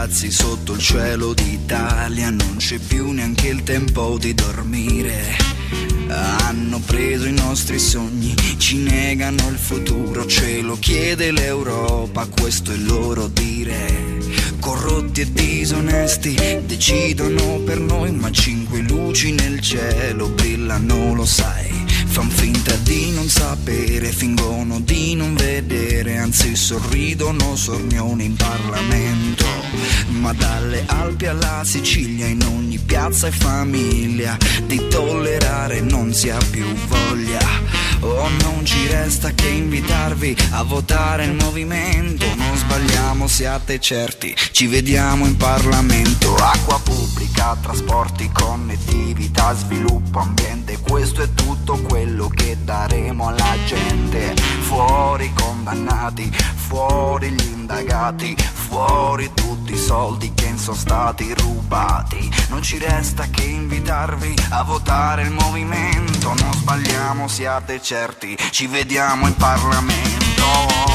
ragazzi sotto il cielo d'Italia, non c'è più neanche il tempo di dormire. Hanno preso i nostri sogni, ci negano il futuro, ce lo chiede l'Europa, questo è il loro dire. Corrotti e disonesti decidono per noi, ma 5 luci nel cielo brillano, lo sai. Fan finta di non sapere, fingono di non vedere, anzi sorridono sornioni in Parlamento. Ma dalle Alpi alla Sicilia, in ogni piazza e famiglia, di tollerare non si ha più voglia. Oh, non ci resta che invitarvi a votare il movimento. Non sbagliamo, siate certi, ci vediamo in Parlamento. Acqua pubblica, trasporti, connettività, sviluppo, ambiente, questo è tutto quello che daremo alla gente. Fuori i condannati, fuori gli indagati, fuori tutti i soldi che sono stati rubati. Non ci resta che invitarvi a votare il movimento. Non sbagliamo, siate certi, ci vediamo in Parlamento.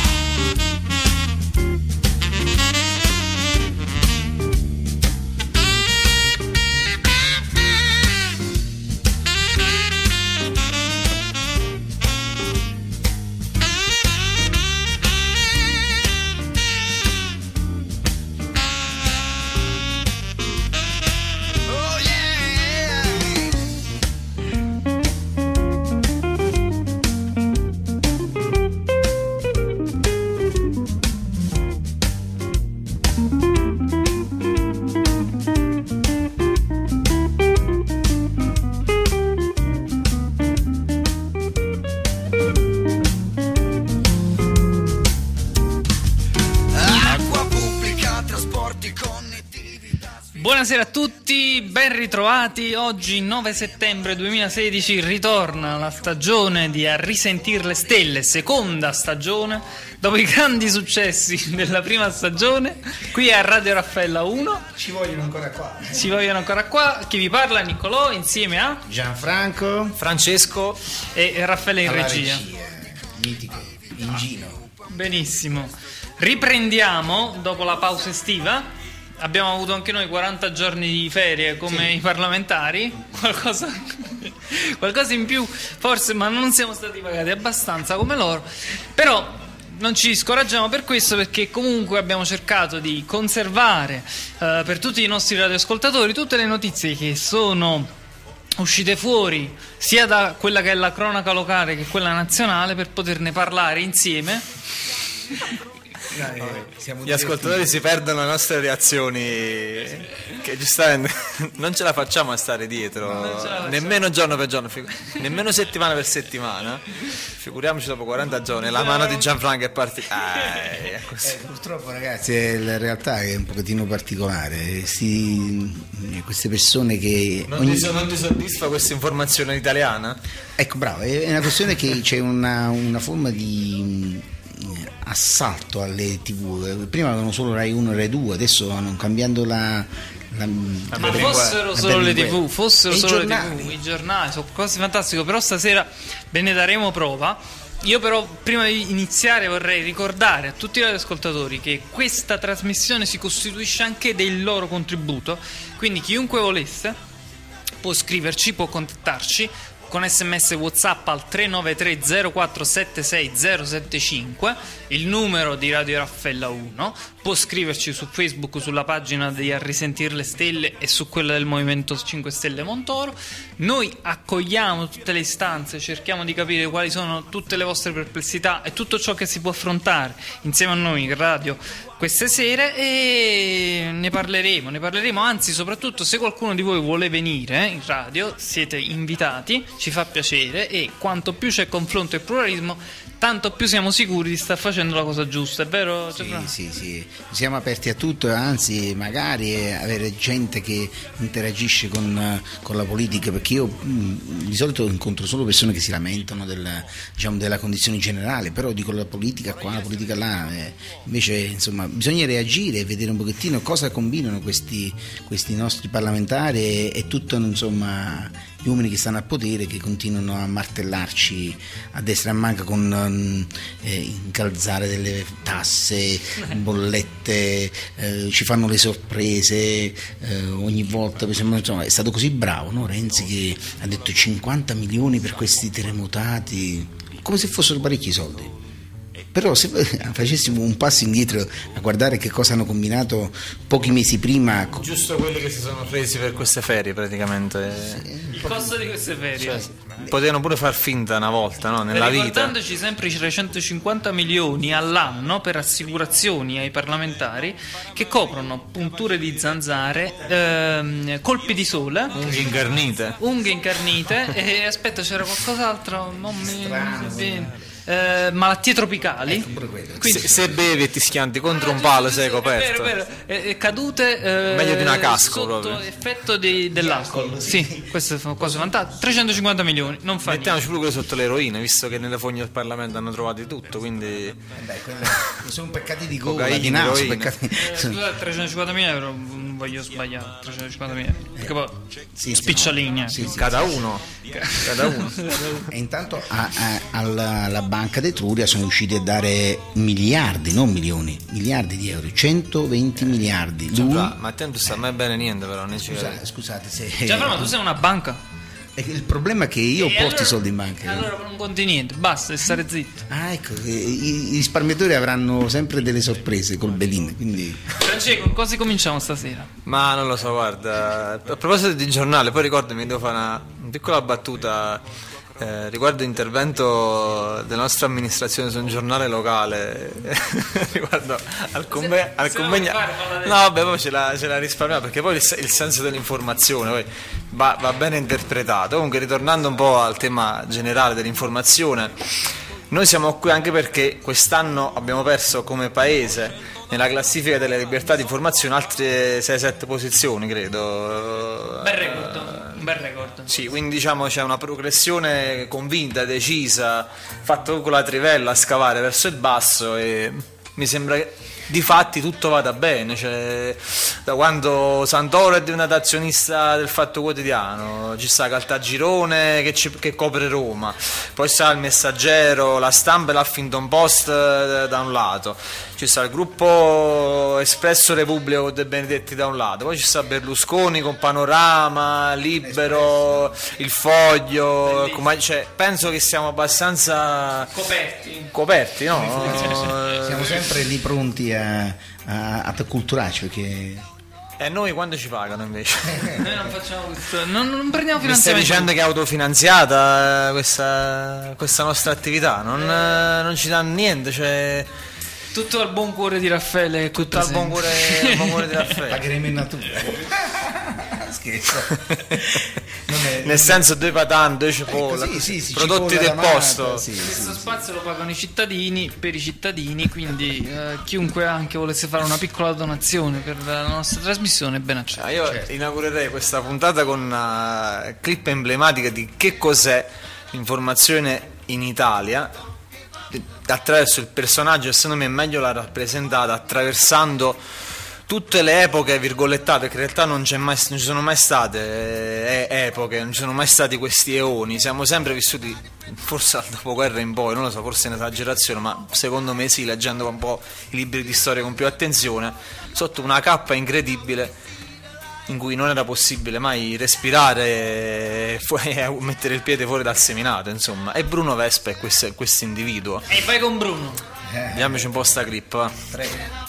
Buonasera a tutti, ben ritrovati. Oggi 9 settembre 2016 ritorna la stagione di A Risentir le Stelle, seconda stagione. Dopo i grandi successi della prima stagione, qui a Radio Raffaella 1. Ci vogliono ancora qua. Ci vogliono ancora qua. Chi vi parla è Niccolò, insieme a Gianfranco, Francesco e Raffaele in regia. Mitico, in giro. Benissimo. Riprendiamo dopo la pausa estiva. Abbiamo avuto anche noi 40 giorni di ferie come i parlamentari, qualcosa in più forse, ma non siamo stati pagati abbastanza come loro. Però non ci scoraggiamo per questo, perché comunque abbiamo cercato di conservare per tutti i nostri radioascoltatori tutte le notizie che sono uscite fuori sia da quella che è la cronaca locale che quella nazionale, per poterne parlare insieme. Gli ascoltatori si perdono le nostre reazioni, che giustamente non ce la facciamo a stare dietro, nemmeno giorno per giorno, nemmeno settimana per settimana, figuriamoci dopo 40 giorni. La mano di Gianfranco è partita. Purtroppo, ragazzi, la realtà è un pochettino particolare. Queste persone che non ti soddisfa questa informazione italiana? Ecco, bravo, è una questione che c'è una forma di assalto alle TV. Prima avevano solo Rai 1 e Rai 2, adesso stanno cambiando ma fossero solo le TV, fossero solo le TV, i giornali sono cose fantastiche. Però stasera ve ne daremo prova. Io però prima di iniziare vorrei ricordare a tutti gli ascoltatori che questa trasmissione si costituisce anche del loro contributo, quindi chiunque volesse può scriverci, può contattarci con SMS WhatsApp al 393 0476 075, il numero di Radio Raffaella 1. Può scriverci su Facebook, sulla pagina di A Risentir le Stelle e su quella del Movimento 5 Stelle Montoro. Noi accogliamo tutte le istanze, cerchiamo di capire quali sono tutte le vostre perplessità e tutto ciò che si può affrontare insieme a noi in radio queste sere, e ne parleremo, anzi soprattutto se qualcuno di voi vuole venire in radio siete invitati, ci fa piacere, e quanto più c'è confronto e pluralismo tanto più siamo sicuri di star facendo la cosa giusta, è vero? Sì, siamo aperti a tutto, anzi magari avere gente che interagisce con la politica, perché io di solito incontro solo persone che si lamentano della condizione generale, però dico la politica qua, la politica là, invece insomma bisogna reagire e vedere un pochettino cosa combinano questi nostri parlamentari e tutto insomma gli uomini che stanno al potere, che continuano a martellarci a destra e a manca con incalzare delle tasse, bollette, ci fanno le sorprese ogni volta. Insomma, è stato così bravo, no? Renzi, che ha detto 50 milioni per questi terremotati, come se fossero parecchi soldi. Però se facessimo un passo indietro a guardare che cosa hanno combinato pochi mesi prima, giusto quelli che si sono presi per queste ferie praticamente, il costo di queste ferie, potevano pure far finta una volta, no? Nella vita, ricordandoci sempre i 350 milioni all'anno per assicurazioni ai parlamentari che coprono punture di zanzare, colpi di sole, unghie incarnite e aspetta, c'era qualcos'altro, non mi malattie tropicali, quindi, se bevi e ti schianti contro un palo sei coperto, vero. Cadute meglio di una casco sotto proprio effetto dell'alcol. Sì, questo è una cosa fantastica. 350 milioni, non fa mettiamoci pure quello sotto l'eroina, visto che nelle fogne del Parlamento hanno trovato di tutto, quindi sono peccati di gola, di naso, peccati... 350 mila euro, non voglio sbagliare, 350 mila perché poi spicciolini cada uno. E intanto alla Banca d'Etruria sono riusciti a dare miliardi, non milioni, miliardi di euro, 120 miliardi. Ma attento, sta mai bene niente però. Scusate se... ma tu sei una banca. Il problema è che io porto i soldi in banca. Allora non conti niente, basta, stare zitto. Ecco, i risparmiatori avranno sempre delle sorprese col Belin, quindi... Francesco, con cosa cominciamo stasera? Ma non lo so, guarda, a proposito di giornale, poi ricordami, devo fare una piccola battuta riguardo l'intervento della nostra amministrazione su un giornale locale riguardo al convegno. No, vabbè, poi ce la risparmiamo, perché poi il senso dell'informazione poi va bene interpretato. Comunque, ritornando un po' al tema generale dell'informazione, noi siamo qui anche perché quest'anno abbiamo perso come paese nella classifica delle libertà di informazione altre 6-7 posizioni, credo. Un bel record. Sì, quindi diciamo c'è una progressione convinta, decisa, fatta con la trivella a scavare verso il basso, e mi sembra che di fatti tutto vada bene, cioè, da quando Santoro è diventato azionista del Fatto Quotidiano, ci sta Caltagirone che copre Roma, poi sta il Messaggero, la Stampa e l'Huffington Post da un lato, ci sta il gruppo Espresso Repubblica con De Benedetti da un lato, poi ci sta Berlusconi con Panorama, Libero, Il Foglio, cioè, penso che siamo abbastanza coperti, no? Siamo sempre lì pronti a culturarci, perché... noi quando ci pagano invece? Noi non facciamo questo, non prendiamo finanziamento. Mi stai dicendo che è autofinanziata questa nostra attività? Non ci danno niente, cioè... Tutto al buon cuore di Raffaele. Tutto al buon cuore di Raffaele. Pagheremo in natura. Scherzo. Nel senso, due patate, due cipolle, prodotti del posto. Questo spazio lo pagano i cittadini, per i cittadini, quindi chiunque anche volesse fare una piccola donazione per la nostra trasmissione è ben accetto. Io inaugurerei questa puntata con una clip emblematica di che cos'è l'informazione in Italia, attraverso il personaggio che secondo me meglio l'ha rappresentata, attraversando tutte le epoche virgolettate, che in realtà non ci sono mai state epoche, non ci sono mai stati questi eoni, siamo sempre vissuti, forse dal dopoguerra in poi, non lo so, forse è un'esagerazione, ma secondo me sì, leggendo un po' i libri di storia con più attenzione, sotto una cappa incredibile in cui non era possibile mai respirare e mettere il piede fuori dal seminato, insomma. E Bruno Vespa è questo individuo. E vai con Bruno. Vediamoci un po' sta clip, va. Prego.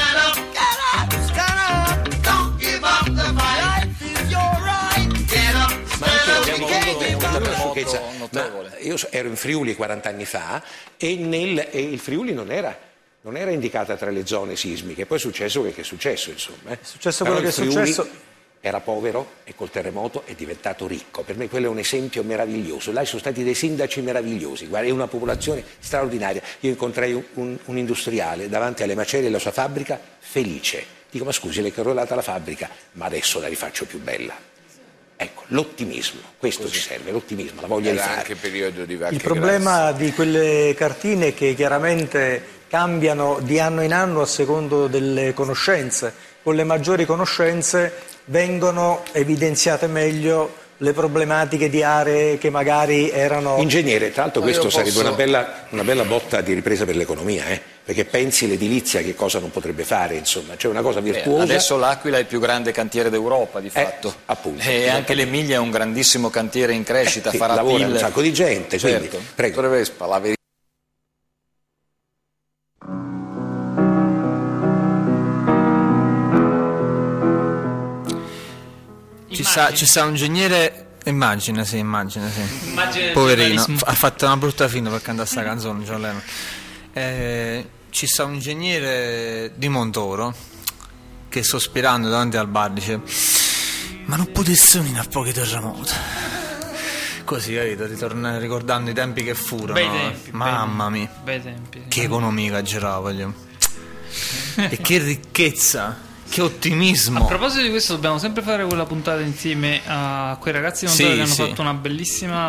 Ma anche abbiamo avuto una sciocchezza. Io ero in Friuli 40 anni fa e il Friuli non era indicata tra le zone sismiche. Poi è successo che è successo, insomma. È successo quello che è successo. Era povero e col terremoto è diventato ricco. Per me quello è un esempio meraviglioso. Là ci sono stati dei sindaci meravigliosi, guarda, è una popolazione straordinaria. Io incontrai un industriale davanti alle macerie della sua fabbrica, felice. Dico, ma scusi, le è crollata la fabbrica, ma adesso la rifaccio più bella. Ecco, l'ottimismo, questo ci serve, l'ottimismo, la voglia di fare. Anche periodo di vacche. Il problema di quelle cartine è che chiaramente cambiano di anno in anno a secondo delle conoscenze. Con le maggiori conoscenze vengono evidenziate meglio le problematiche di aree che magari erano... Ingegnere, tra l'altro questo sarebbe una bella botta di ripresa per l'economia, perché pensi l'edilizia che cosa non potrebbe fare, insomma, cioè una cosa virtuosa. Adesso l'Aquila è il più grande cantiere d'Europa, di fatto. Appunto. E anche l'Emilia è un grandissimo cantiere in crescita, farà lavora PIL. un sacco di gente, certo. Quindi, prego. Dottore Vespa, la verità. Ci sta un ingegnere, immagina sì. Poverino, ha fatto una brutta fine per cantare sta canzone, John Lennon. Ci sta un ingegnere di Montoro che sospirando davanti al bar dice: ma non potesse unire a pochi terremoti? Così, capito, ricordando i tempi che furono. Bei tempi, mamma mia, bei tempi. Che economia che girava, e che ricchezza. Che ottimismo. A proposito di questo, dobbiamo sempre fare quella puntata insieme a quei ragazzi di Montoro che hanno fatto una bellissima.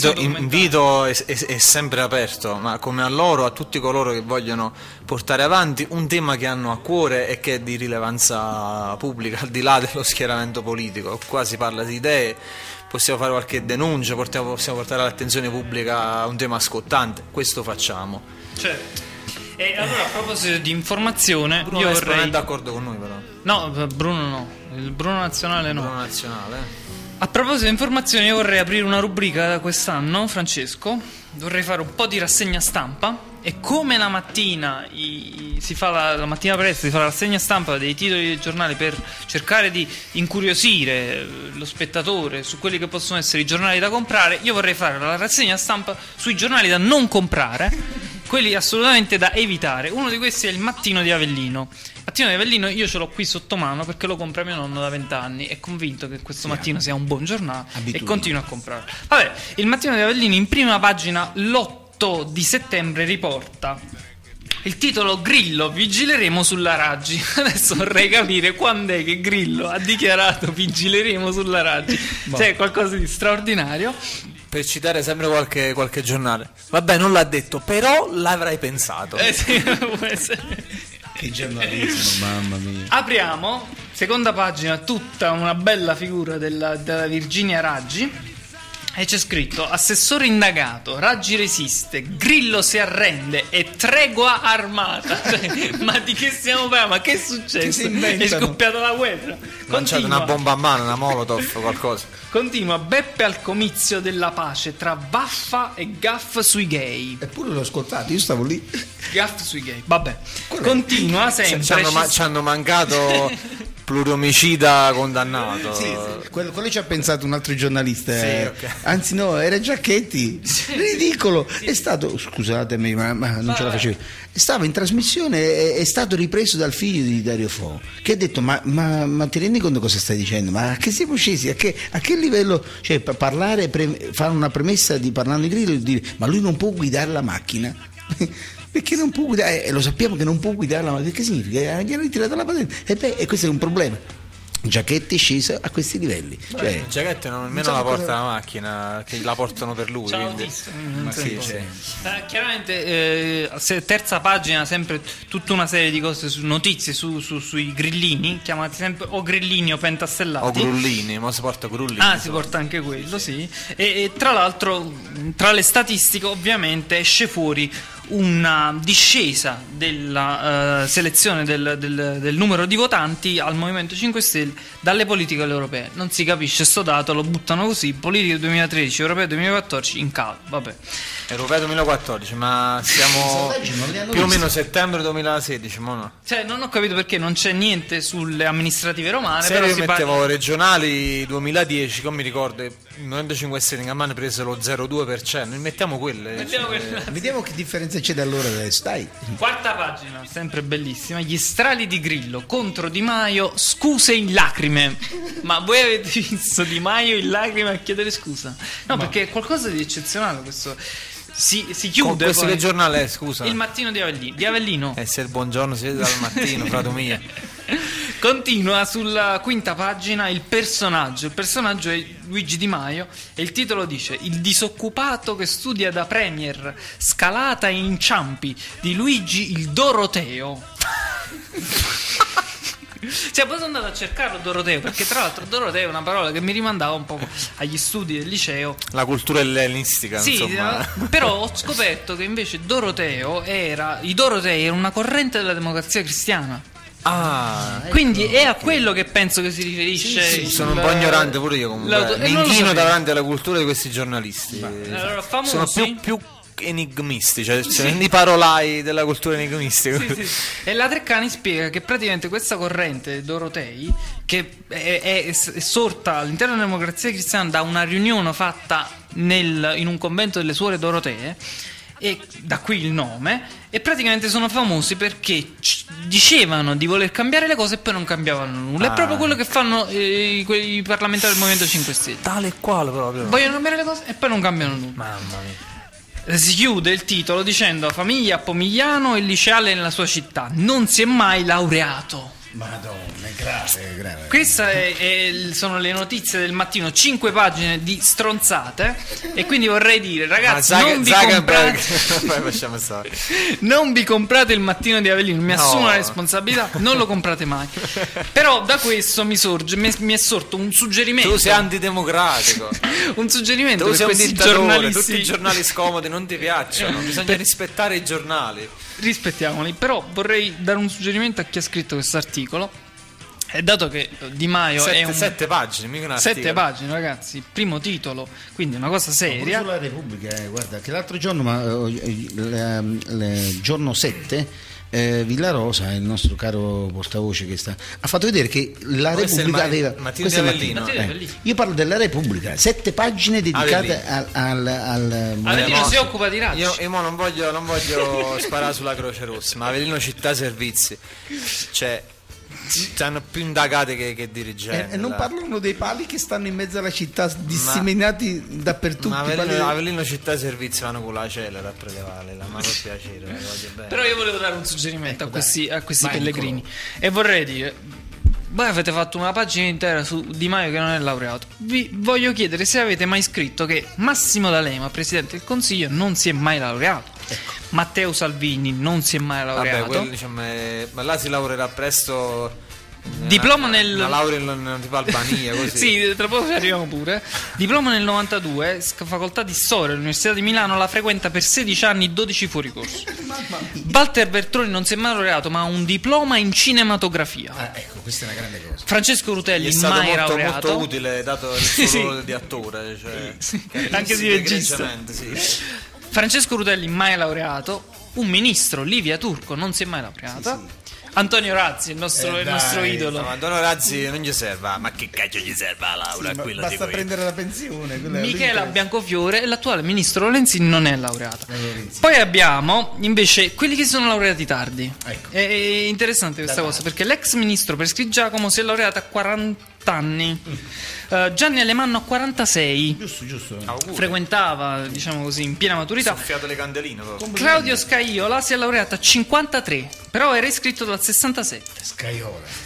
Invito è sempre aperto, ma come a loro, a tutti coloro che vogliono portare avanti un tema che hanno a cuore e che è di rilevanza pubblica, al di là dello schieramento politico. Qua si parla di idee, possiamo fare qualche denuncia, possiamo portare all'attenzione pubblica un tema scottante. Questo facciamo. Certo. E allora, a proposito di informazione, Bruno io vorrei... non è d'accordo con noi, però. No, Bruno no, il Bruno Nazionale no. Bruno Nazionale. A proposito di informazioni, io vorrei aprire una rubrica quest'anno, Francesco. Vorrei fare un po' di rassegna stampa. E come la mattina si fa la mattina presto, si fa la rassegna stampa dei titoli dei giornali per cercare di incuriosire lo spettatore su quelli che possono essere i giornali da comprare, io vorrei fare la rassegna stampa sui giornali da non comprare, quelli assolutamente da evitare. Uno di questi è il Mattino di Avellino. Il Mattino di Avellino io ce l'ho qui sotto mano perché lo compra mio nonno da 20 anni. È convinto che questo Mattino sia un buon giornale e continua a comprarlo. Vabbè, il Mattino di Avellino in prima pagina l'8 di settembre riporta il titolo: Grillo, vigileremo sulla Raggi. Adesso vorrei capire quando è che Grillo ha dichiarato vigileremo sulla Raggi. Cioè qualcosa di straordinario. Per citare sempre qualche giornale. Vabbè, non l'ha detto, però l'avrai pensato. Sì, può essere. Che giornalismo, mamma mia. Apriamo, seconda pagina, tutta una bella figura della Virginia Raggi. E c'è scritto: assessore indagato, Raggi resiste, Grillo si arrende e tregua armata. Cioè, ma di che stiamo parlando? Ma che è successo? È scoppiata la guerra. Lanciate una bomba a mano, una molotov, qualcosa. Continua: Beppe al comizio della pace tra vaffa e gaff sui gay. Eppure l'ho ascoltato, io stavo lì. Gaff sui gay, vabbè. Continua sempre. Ci hanno mancato pluriomicida condannato. Sì. Quello ci ha pensato un altro giornalista. Sì, okay. Anzi no, era Giacchetti. Ridicolo. È stato, scusatemi, ma non ce la facevo. Stava in trasmissione, è stato ripreso dal figlio di Dario Fo, che ha detto: ma ti rendi conto cosa stai dicendo? Ma a che siamo scesi? A che livello? Cioè, parlare, fare una premessa di parlando di Grillo e dire: ma lui non può guidare la macchina. Perché non può guidare, lo sappiamo che non può guidare la macchina. Che significa? Gli hanno ritirato la patente. E questo è un problema. Giacchetti è sceso a questi livelli. Cioè, Giacchetti nemmeno la porta la macchina, che la portano per lui. Chiaramente, terza pagina, sempre tutta una serie di cose, notizie sui grillini, chiamati sempre o grillini o pentastellati. O grullini, ma si porta grullini. Ah, si porta anche quello, sì. E tra l'altro, tra le statistiche, ovviamente esce fuori una discesa della selezione del numero di votanti al Movimento 5 Stelle dalle politiche europee. Non si capisce sto dato, lo buttano così: politiche 2013, europee 2014 in calo. Vabbè. Europeo 2014, ma siamo più o meno settembre 2016, no? Cioè, non ho capito perché non c'è niente sulle amministrative romane. Se però io mettevo regionali 2010, come mi ricordo, il Movimento 5 Stelle in Campania prese lo 0,2%. Mettiamo quelle. Vediamo che differenza c'è da allora adesso, dai. Quarta pagina, sempre bellissima: gli strali di Grillo contro Di Maio, scuse in lacrime. Ma voi avete visto Di Maio in lacrime a chiedere scusa? No, perché è qualcosa di eccezionale questo. Si chiude. Questo che giornale è, scusa? Il Mattino di Avellino. Se il buongiorno si vede dal mattino, frato mio. Continua sulla quinta pagina il personaggio è Luigi Di Maio e il titolo dice: il disoccupato che studia da premier, scalata e inciampi di Luigi il Doroteo. Cioè, poi sono andato a cercarlo Doroteo, perché tra l'altro Doroteo è una parola che mi rimandava un po' agli studi del liceo. La cultura ellenistica, sì, insomma. Però ho scoperto che invece i Dorotei erano una corrente della democrazia cristiana. Quindi è a quello che penso che si riferisce. Sì, sono un po' ignorante pure io comunque. Mi inchino davanti alla cultura di questi giornalisti. Allora, sono più enigmisti, cioè i parolai della cultura enigmistica. Sì. E la Treccani spiega che praticamente questa corrente Dorotei, che è sorta all'interno della democrazia cristiana da una riunione fatta in un convento delle suore Dorotee, e da qui il nome, e praticamente sono famosi perché dicevano di voler cambiare le cose e poi non cambiavano nulla. È proprio quello che fanno i parlamentari del Movimento 5 Stelle. Tale e quale proprio. Vogliono cambiare le cose e poi non cambiano nulla. Mamma mia. Si chiude il titolo dicendo: famiglia a Pomigliano e liceale nella sua città, non si è mai laureato. Madonna, è grave. Queste sono le notizie del mattino, 5 pagine di stronzate. E quindi vorrei dire, ragazzi, non vi comprate il mattino di Avellino, mi assumo la responsabilità, non lo comprate mai. Però da questo mi è sorto un suggerimento. Tu sei antidemocratico. Un suggerimento per questi giornalisti. Tutti i giornali scomodi non ti piacciono, bisogna rispettare i giornali. Rispettiamoli, però vorrei dare un suggerimento a chi ha scritto questo articolo. E dato che Di Maio è 7 pagine, mica un articolo. 7 pagine, ragazzi, primo titolo, quindi una cosa seria. Sulla Repubblica, guarda, che l'altro giorno, il giorno 7, Villarosa, il nostro caro portavoce ha fatto vedere che la Repubblica aveva Mattino di Avellino. Io parlo della Repubblica, 7 pagine dedicate al Avellino si occupa di razzi. Io non voglio sparare sulla Croce Rossa, ma Avellino Città Servizi, cioè hanno più indagate che dirigenti. E non parlano dei pali che stanno in mezzo alla città disseminati dappertutto. Ma Avellino Città Servizi vanno con la celere a prelevare, ma per piacere. Però io volevo dare un suggerimento a questi pellegrini. E vorrei dire: voi avete fatto una pagina intera su Di Maio che non è laureato. Vi voglio chiedere se avete mai scritto che Massimo D'Alema, Presidente del Consiglio, non si è mai laureato. Ecco. Matteo Salvini non si è mai laureato. Vabbè, diciamo, ma là si laurerà presto. Diploma una laurea in tipo Albania, così. Sì, tra poco ci arriviamo pure. Diploma nel 92, facoltà di storia all'Università di Milano, la frequenta per 16 anni, 12 fuori corso. Walter Veltroni non si è mai laureato, ma ha un diploma in cinematografia. Ecco, questa è una grande cosa. Francesco Rutelli è stato mai laureato. Molto utile, dato il suo ruolo di attore, anche di regista. Francesco Rutelli mai laureato. Un ministro, Livia Turco, non si è mai laureata. Sì. Antonio Razzi, il nostro idolo. No, Antonio Razzi non gli serve, ma che cacchio gli serve la laurea? Basta prendere la pensione. Michela Biancofiore, l'attuale ministro Lorenzin, non è laureata. Poi abbiamo invece quelli che si sono laureati tardi. Ecco. È interessante questa cosa, perché l'ex ministro Prescrigiacomo si è laureata a 40 anni. Gianni Alemanno a 46. Giusto. Frequentava, diciamo così, in piena maturità. Soffiato le candeline. Claudio Scaiola si è laureato a 53, però era iscritto dal 67. Scaiola.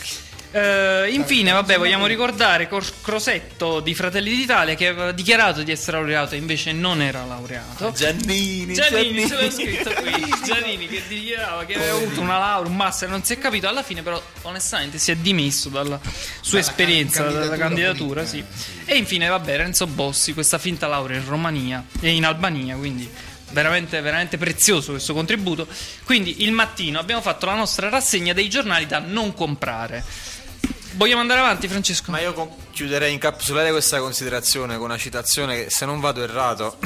Infine, vogliamo ricordare Crosetto di Fratelli d'Italia, che aveva dichiarato di essere laureato e invece non era laureato. Giannini ce l'ho scritto qui. Giannini che dichiarava che aveva avuto una laurea, un master, non si è capito. Alla fine però onestamente si è dimesso dalla sua esperienza, dalla candidatura, sì. E infine Renzo Bossi, questa finta laurea in Romania e in Albania, quindi veramente, veramente prezioso questo contributo. Quindi il mattino abbiamo fatto la nostra rassegna dei giornali da non comprare. Vogliamo andare avanti, Francesco? Ma io chiuderei, incapsulerei questa considerazione con una citazione che, se non vado errato,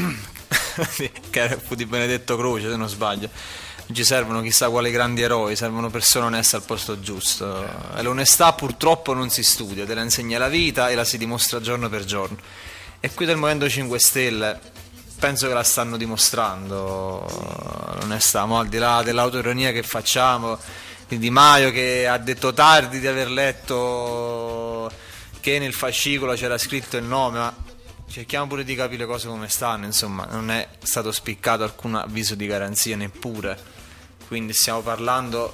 che fu di Benedetto Croce, se non sbaglio: non ci servono chissà quali grandi eroi, servono persone oneste al posto giusto. E l'onestà purtroppo non si studia, te la insegna la vita e la si dimostra giorno per giorno. E qui del Movimento 5 Stelle penso che la stanno dimostrando l'onestà, al di là dell'autoironia che facciamo di Maio, che ha detto tardi di aver letto che nel fascicolo c'era scritto il nome, ma cerchiamo pure di capire le cose come stanno. Insomma, non è stato spiccato alcun avviso di garanzia neppure, quindi stiamo parlando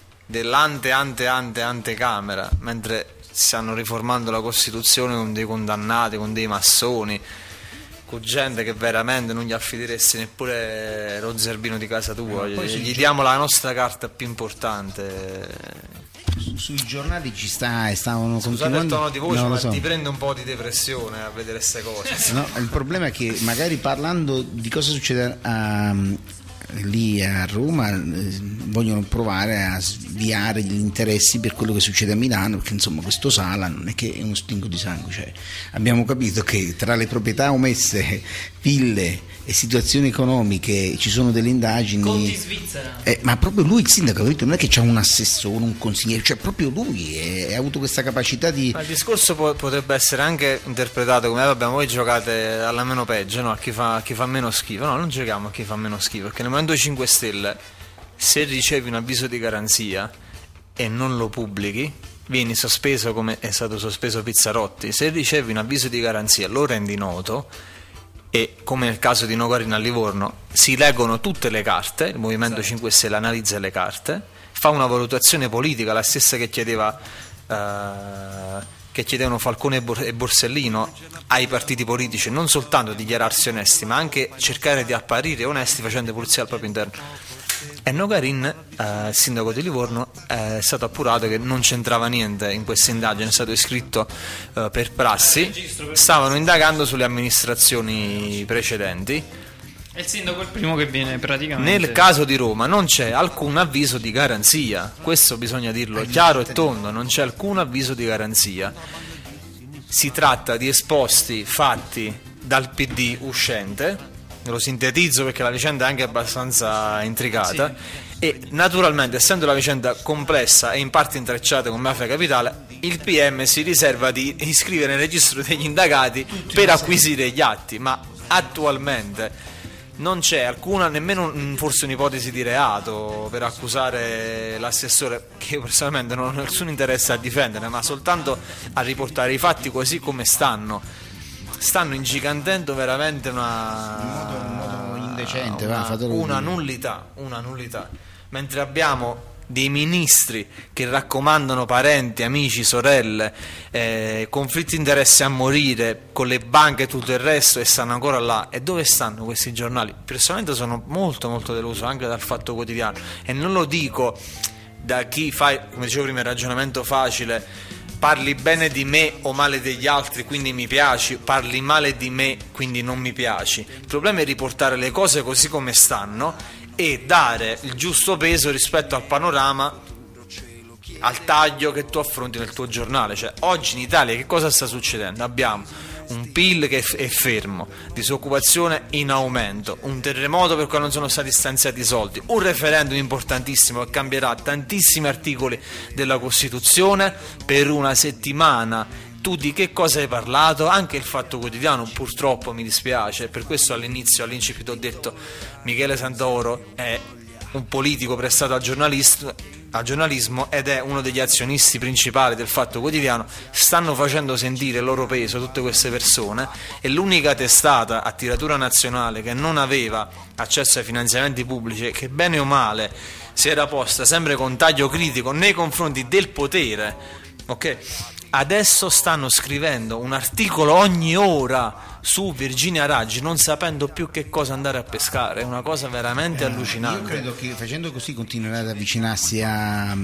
dell'antecamera, mentre stanno riformando la Costituzione con dei condannati, con dei massoni, con gente che veramente non gli affideresti neppure lo zerbino di casa tua. Gli diamo la nostra carta più importante. sui giornali stavano continuando. Scusate il tono di voce, ma ti prende un po' di depressione a vedere queste cose. No, il problema è che magari parlando di cosa succede lì a Roma vogliono provare a sviare gli interessi per quello che succede a Milano, perché insomma questo Sala non è che è uno stinco di sangue, cioè, abbiamo capito che tra le proprietà omesse, ville e situazioni economiche ci sono delle indagini. Conti Svizzera. Ma proprio lui, il sindaco, capito? Non è che c'è un assessore, un consigliere, cioè proprio lui ha avuto questa capacità di... Ma il discorso potrebbe essere anche interpretato come vabbè, voi giocate alla meno peggio, no? A chi fa meno schifo. No, non giochiamo a chi fa meno schifo, perché nel Movimento 5 Stelle, se ricevi un avviso di garanzia e non lo pubblichi, vieni sospeso come è stato sospeso Pizzarotti. Se ricevi un avviso di garanzia, lo rendi noto, e come nel caso di Nogarin a Livorno si leggono tutte le carte, il Movimento 5 Stelle analizza le carte, fa una valutazione politica, la stessa che chiedevano Falcone e Borsellino ai partiti politici, non soltanto dichiararsi onesti ma anche cercare di apparire onesti facendo pulizia al proprio interno. E Nogarin, il sindaco di Livorno, è stato appurato che non c'entrava niente in questa indagine, è stato iscritto per prassi, stavano indagando sulle amministrazioni precedenti. E il sindaco è il primo che viene praticamente... Nel caso di Roma non c'è alcun avviso di garanzia, questo bisogna dirlo chiaro e tondo, non c'è alcun avviso di garanzia. Si tratta di esposti fatti dal PD uscente, lo sintetizzo perché la vicenda è anche abbastanza intricata, sì. E naturalmente, essendo la vicenda complessa e in parte intrecciata con Mafia Capitale, il PM si riserva di iscrivere nel registro degli indagati per acquisire gli atti, ma attualmente non c'è alcuna, nemmeno forse un'ipotesi di reato per accusare l'assessore, che io personalmente non ho nessun interesse a difendere, ma soltanto a riportare i fatti così come stanno ingigantendo veramente in modo indecente, una nullità, mentre abbiamo dei ministri che raccomandano parenti, amici, sorelle, conflitti di interesse a morire con le banche e tutto il resto, e stanno ancora là. E dove stanno questi giornali? Personalmente sono molto molto deluso anche dal Fatto Quotidiano, e non lo dico da chi fa, come dicevo prima, il ragionamento facile: parli bene di me o male degli altri, quindi mi piaci, parli male di me, quindi non mi piaci. Il problema è riportare le cose così come stanno e dare il giusto peso rispetto al panorama, al taglio che tu affronti nel tuo giornale. Cioè, oggi in Italia che cosa sta succedendo? Abbiamo un PIL che è fermo, disoccupazione in aumento, un terremoto per cui non sono stati stanziati soldi, un referendum importantissimo che cambierà tantissimi articoli della Costituzione per una settimana. Tu di che cosa hai parlato? Anche il Fatto Quotidiano, purtroppo, mi dispiace, per questo all'incipit ho detto Michele Santoro è un politico prestato al giornalismo ed è uno degli azionisti principali del Fatto Quotidiano. Stanno facendo sentire il loro peso tutte queste persone, e l'unica testata a tiratura nazionale che non aveva accesso ai finanziamenti pubblici, che bene o male si era posta sempre con taglio critico nei confronti del potere, ok? Adesso stanno scrivendo un articolo ogni ora su Virginia Raggi, non sapendo più che cosa andare a pescare. È una cosa veramente allucinante. Io credo che facendo così continuerà ad avvicinarsi a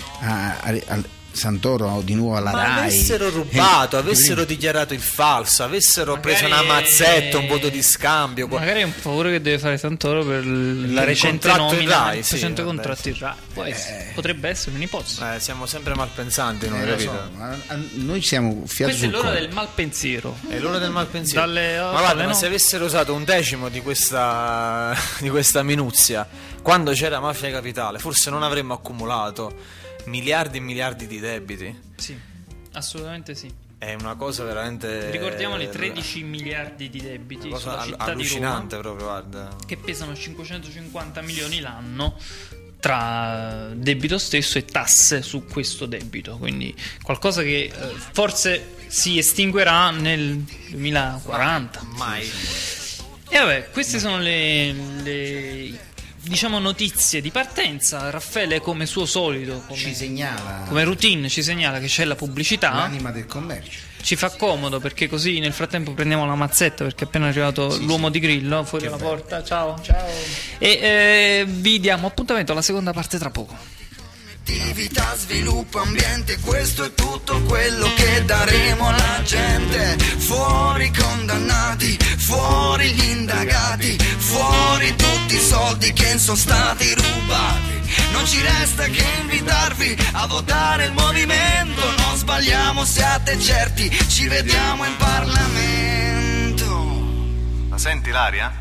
Santoro di nuovo alla RAI. Avessero rubato, avessero dichiarato il falso, avessero preso una mazzetta, un voto di scambio. Magari è un favore che deve fare Santoro per la recente nomina, il recente contratto in RAI. Potrebbe essere un'ipotesi. Siamo sempre malpensanti noi, capito? Noi siamo fiati sul collo. Questa è l'ora del malpensiero. È l'ora del malpensiero. Ma guarda, se avessero usato un decimo di questa minuzia quando c'era Mafia Capitale, forse non avremmo accumulato miliardi e miliardi di debiti. Sì, assolutamente sì. È una cosa veramente... Ricordiamoli, 13 miliardi di debiti sulla città allucinante di Roma, proprio, guarda. Che pesano 550 milioni l'anno tra debito stesso e tasse su questo debito. Quindi qualcosa che forse si estinguerà nel 2040. Mai. E vabbè, queste sono le diciamo notizie di partenza. Raffaele, come suo solito, ci segnala, come routine, ci segnala che c'è la pubblicità, l'anima del commercio. Ci fa comodo perché così nel frattempo prendiamo la mazzetta, perché è appena arrivato l'uomo di Grillo fuori dalla porta. Ciao. E vi diamo appuntamento alla seconda parte tra poco. Attività, sviluppo, ambiente, questo è tutto quello che daremo alla gente. Fuori i condannati, fuori gli indagati, fuori tutti i soldi che sono stati rubati. Non ci resta che invitarvi a votare il movimento. Non sbagliamo, siate certi, ci vediamo in Parlamento. La senti l'aria?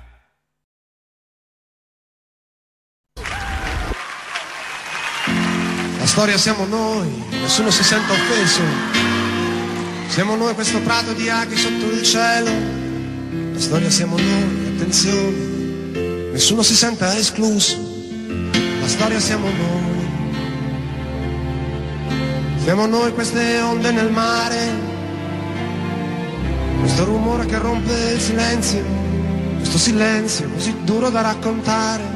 La storia siamo noi, nessuno si sente offeso. Siamo noi questo prato di aghi sotto il cielo. La storia siamo noi, attenzione, nessuno si senta escluso. La storia siamo noi. Siamo noi queste onde nel mare, questo rumore che rompe il silenzio, questo silenzio così duro da raccontare.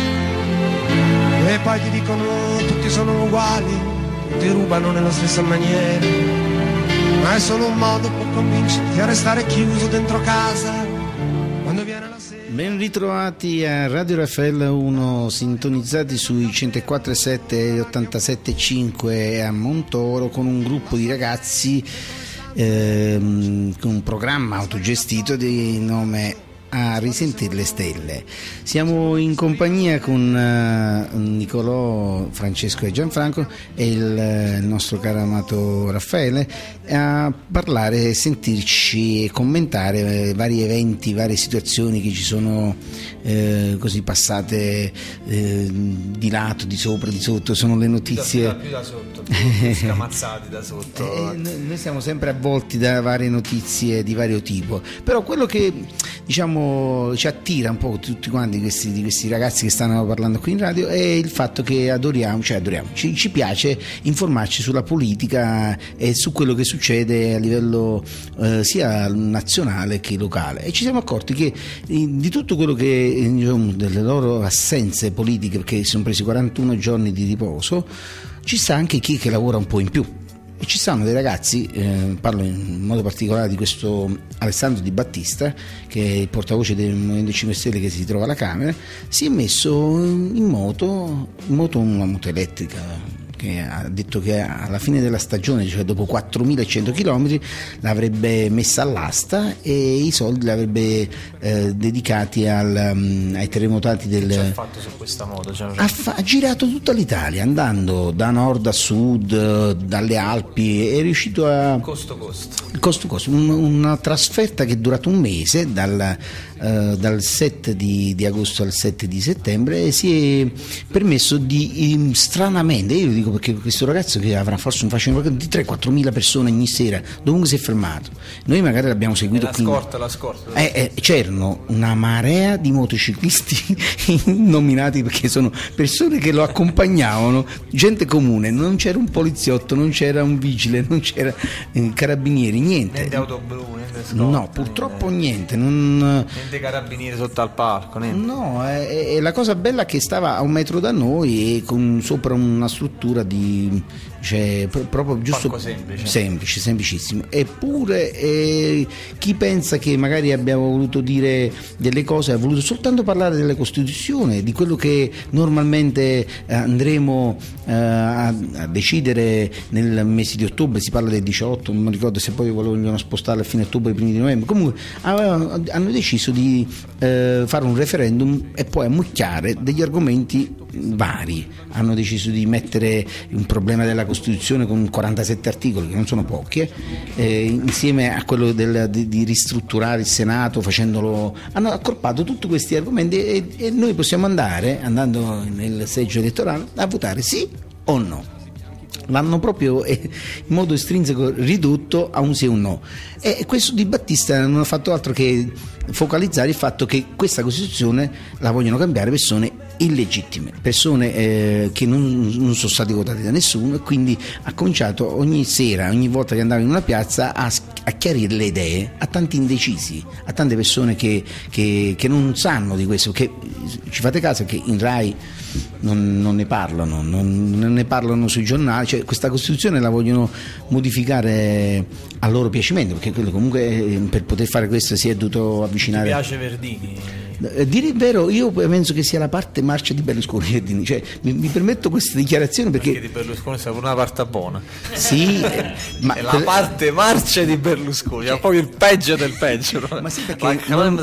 E poi ti dicono tutti sono uguali, tutti rubano nella stessa maniera, ma è solo un modo per convincerti a restare chiuso dentro casa quando viene la sera. Ben ritrovati a Radio Raffaella 1, sintonizzati sui 104.7 e 87.5 a Montoro, con un gruppo di ragazzi con un programma autogestito di nome A risentire le stelle. Siamo in compagnia con Nicolò, Francesco e Gianfranco e il nostro caro amato Raffaele a parlare, sentirci e commentare vari eventi, varie situazioni che ci sono così passate di lato, di sopra, di sotto. Sono le notizie più da sotto, scamazzati da sotto. Noi siamo sempre avvolti da varie notizie di vario tipo, però quello che diciamo ci attira un po' tutti quanti di questi ragazzi che stanno parlando qui in radio è il fatto che ci piace informarci sulla politica e su quello che succede a livello sia nazionale che locale, e ci siamo accorti che di tutto quello che delle loro assenze politiche, perché si sono presi 41 giorni di riposo, ci sta anche chi che lavora un po' in più. E ci stanno dei ragazzi, parlo in modo particolare di questo Alessandro Di Battista, che è il portavoce del Movimento 5 Stelle che si trova alla Camera. Si è messo in moto una moto elettrica, che ha detto che alla fine della stagione, cioè dopo 4.100 km, l'avrebbe messa all'asta e i soldi li avrebbe dedicati ai terremotati del... Che ha fatto su questa moto? Ha girato tutta l'Italia, andando da nord a sud, dalle Alpi, è riuscito a... Costo, una trasferta che è durata un mese, dal 7 di agosto al 7 di settembre, e si è permesso di stranamente, io lo dico perché questo ragazzo che avrà forse un fascino di 3-4 mila persone ogni sera, dovunque si è fermato, noi magari l'abbiamo seguito la scorta. C'erano una marea di motociclisti nominati, perché sono persone che lo accompagnavano, gente comune, non c'era un poliziotto, non c'era un vigile, non c'era carabinieri, niente autoblu, no, purtroppo niente carabinieri sotto al palco, no, e la cosa bella è che stava a un metro da noi e con sopra una struttura proprio giusto, semplicissimo. Eppure chi pensa che magari abbiamo voluto dire delle cose, ha voluto soltanto parlare della Costituzione, di quello che normalmente andremo a decidere nel mese di ottobre. Si parla del 18, non mi ricordo se poi vogliono spostare a fine ottobre, primi di novembre. Comunque hanno deciso di fare un referendum e poi ammucchiare degli argomenti vari. Hanno deciso di mettere un problema della Costituzione con 47 articoli, che non sono pochi, insieme a quello di ristrutturare il Senato, hanno accorpato tutti questi argomenti, e noi possiamo andando nel seggio elettorale a votare sì o no. L'hanno proprio in modo estrinseco ridotto a un sì o un no, e questo Di Battista non ha fatto altro che focalizzare il fatto che questa Costituzione la vogliono cambiare persone illegittime, persone che non sono stati votati da nessuno, e quindi ha cominciato ogni sera, ogni volta che andava in una piazza, a chiarire le idee a tanti indecisi, a tante persone che non sanno di questo, che ci fate caso che in Rai non ne parlano, non ne parlano sui giornali, cioè questa Costituzione la vogliono modificare a loro piacimento, perché quello comunque per poter fare questo si è dovuto avvicinare. Ti piace Verdini? dire il vero, io penso che sia la parte marcia di Berlusconi, cioè, mi permetto questa dichiarazione perché di Berlusconi sia pure una parte buona. Sì, ma è la parte marcia di Berlusconi, è proprio il peggio del peggio. Ma sì, perché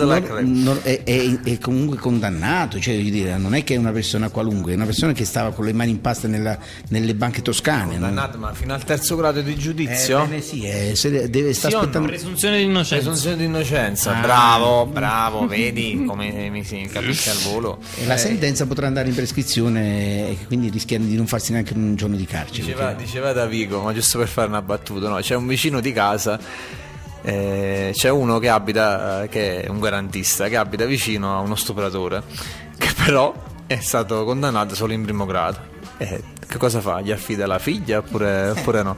è comunque condannato, cioè, dire, non è che è una persona qualunque, è una persona che stava con le mani in pasta nelle banche toscane. Condannato, ma fino al 3° grado di giudizio? Sì, deve stare aspettando. Presunzione di innocenza. Bravo, vedi come mi si capisce al volo. E la sentenza potrà andare in prescrizione e quindi rischiano di non farsi neanche un giorno di carcere. Diceva Davigo, ma giusto per fare una battuta, no? C'è un vicino di casa, c'è uno che abita, che è un garantista, che abita vicino a uno stupratore, che però è stato condannato solo in 1° grado. Che cosa fa? Gli affida la figlia oppure no?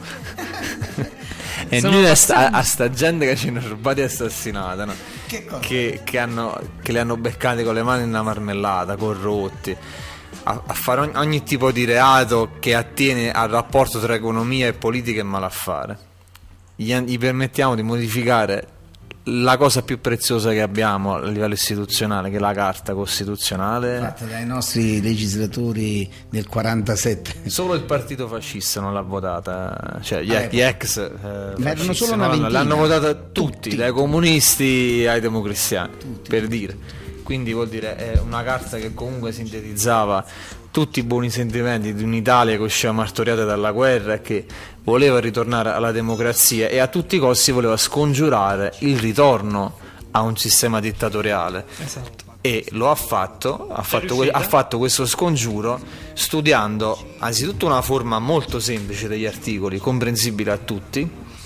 E noi a sta gente che ci hanno rubati e assassinati, no? Che le hanno beccate con le mani in una marmellata, corrotti, a fare ogni tipo di reato che attiene al rapporto tra economia e politica e malaffare. Gli permettiamo di modificare la cosa più preziosa che abbiamo a livello istituzionale, che è la Carta Costituzionale, fatta dai nostri legislatori del 47. Solo il partito fascista non l'ha votata, cioè gli ex ma erano solo una ventina. L'hanno votata tutti, dai comunisti ai democristiani, per dire. Quindi vuol dire è una carta che comunque sintetizzava tutti i buoni sentimenti di un'Italia che usciva martoriata dalla guerra e che voleva ritornare alla democrazia e a tutti i costi voleva scongiurare il ritorno a un sistema dittatoriale. Esatto. E lo ha fatto questo scongiuro studiando anzitutto una forma molto semplice degli articoli, comprensibile a tutti,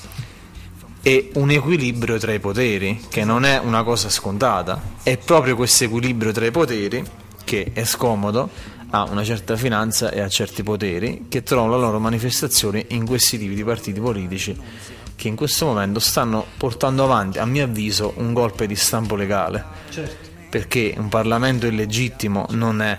e un equilibrio tra i poteri, che non è una cosa scontata. È proprio questo equilibrio tra i poteri che è scomodo a una certa finanza e a certi poteri, che trovano la loro manifestazione in questi tipi di partiti politici che in questo momento stanno portando avanti, a mio avviso, un golpe di stampo legale. Certo. Perché un Parlamento illegittimo non è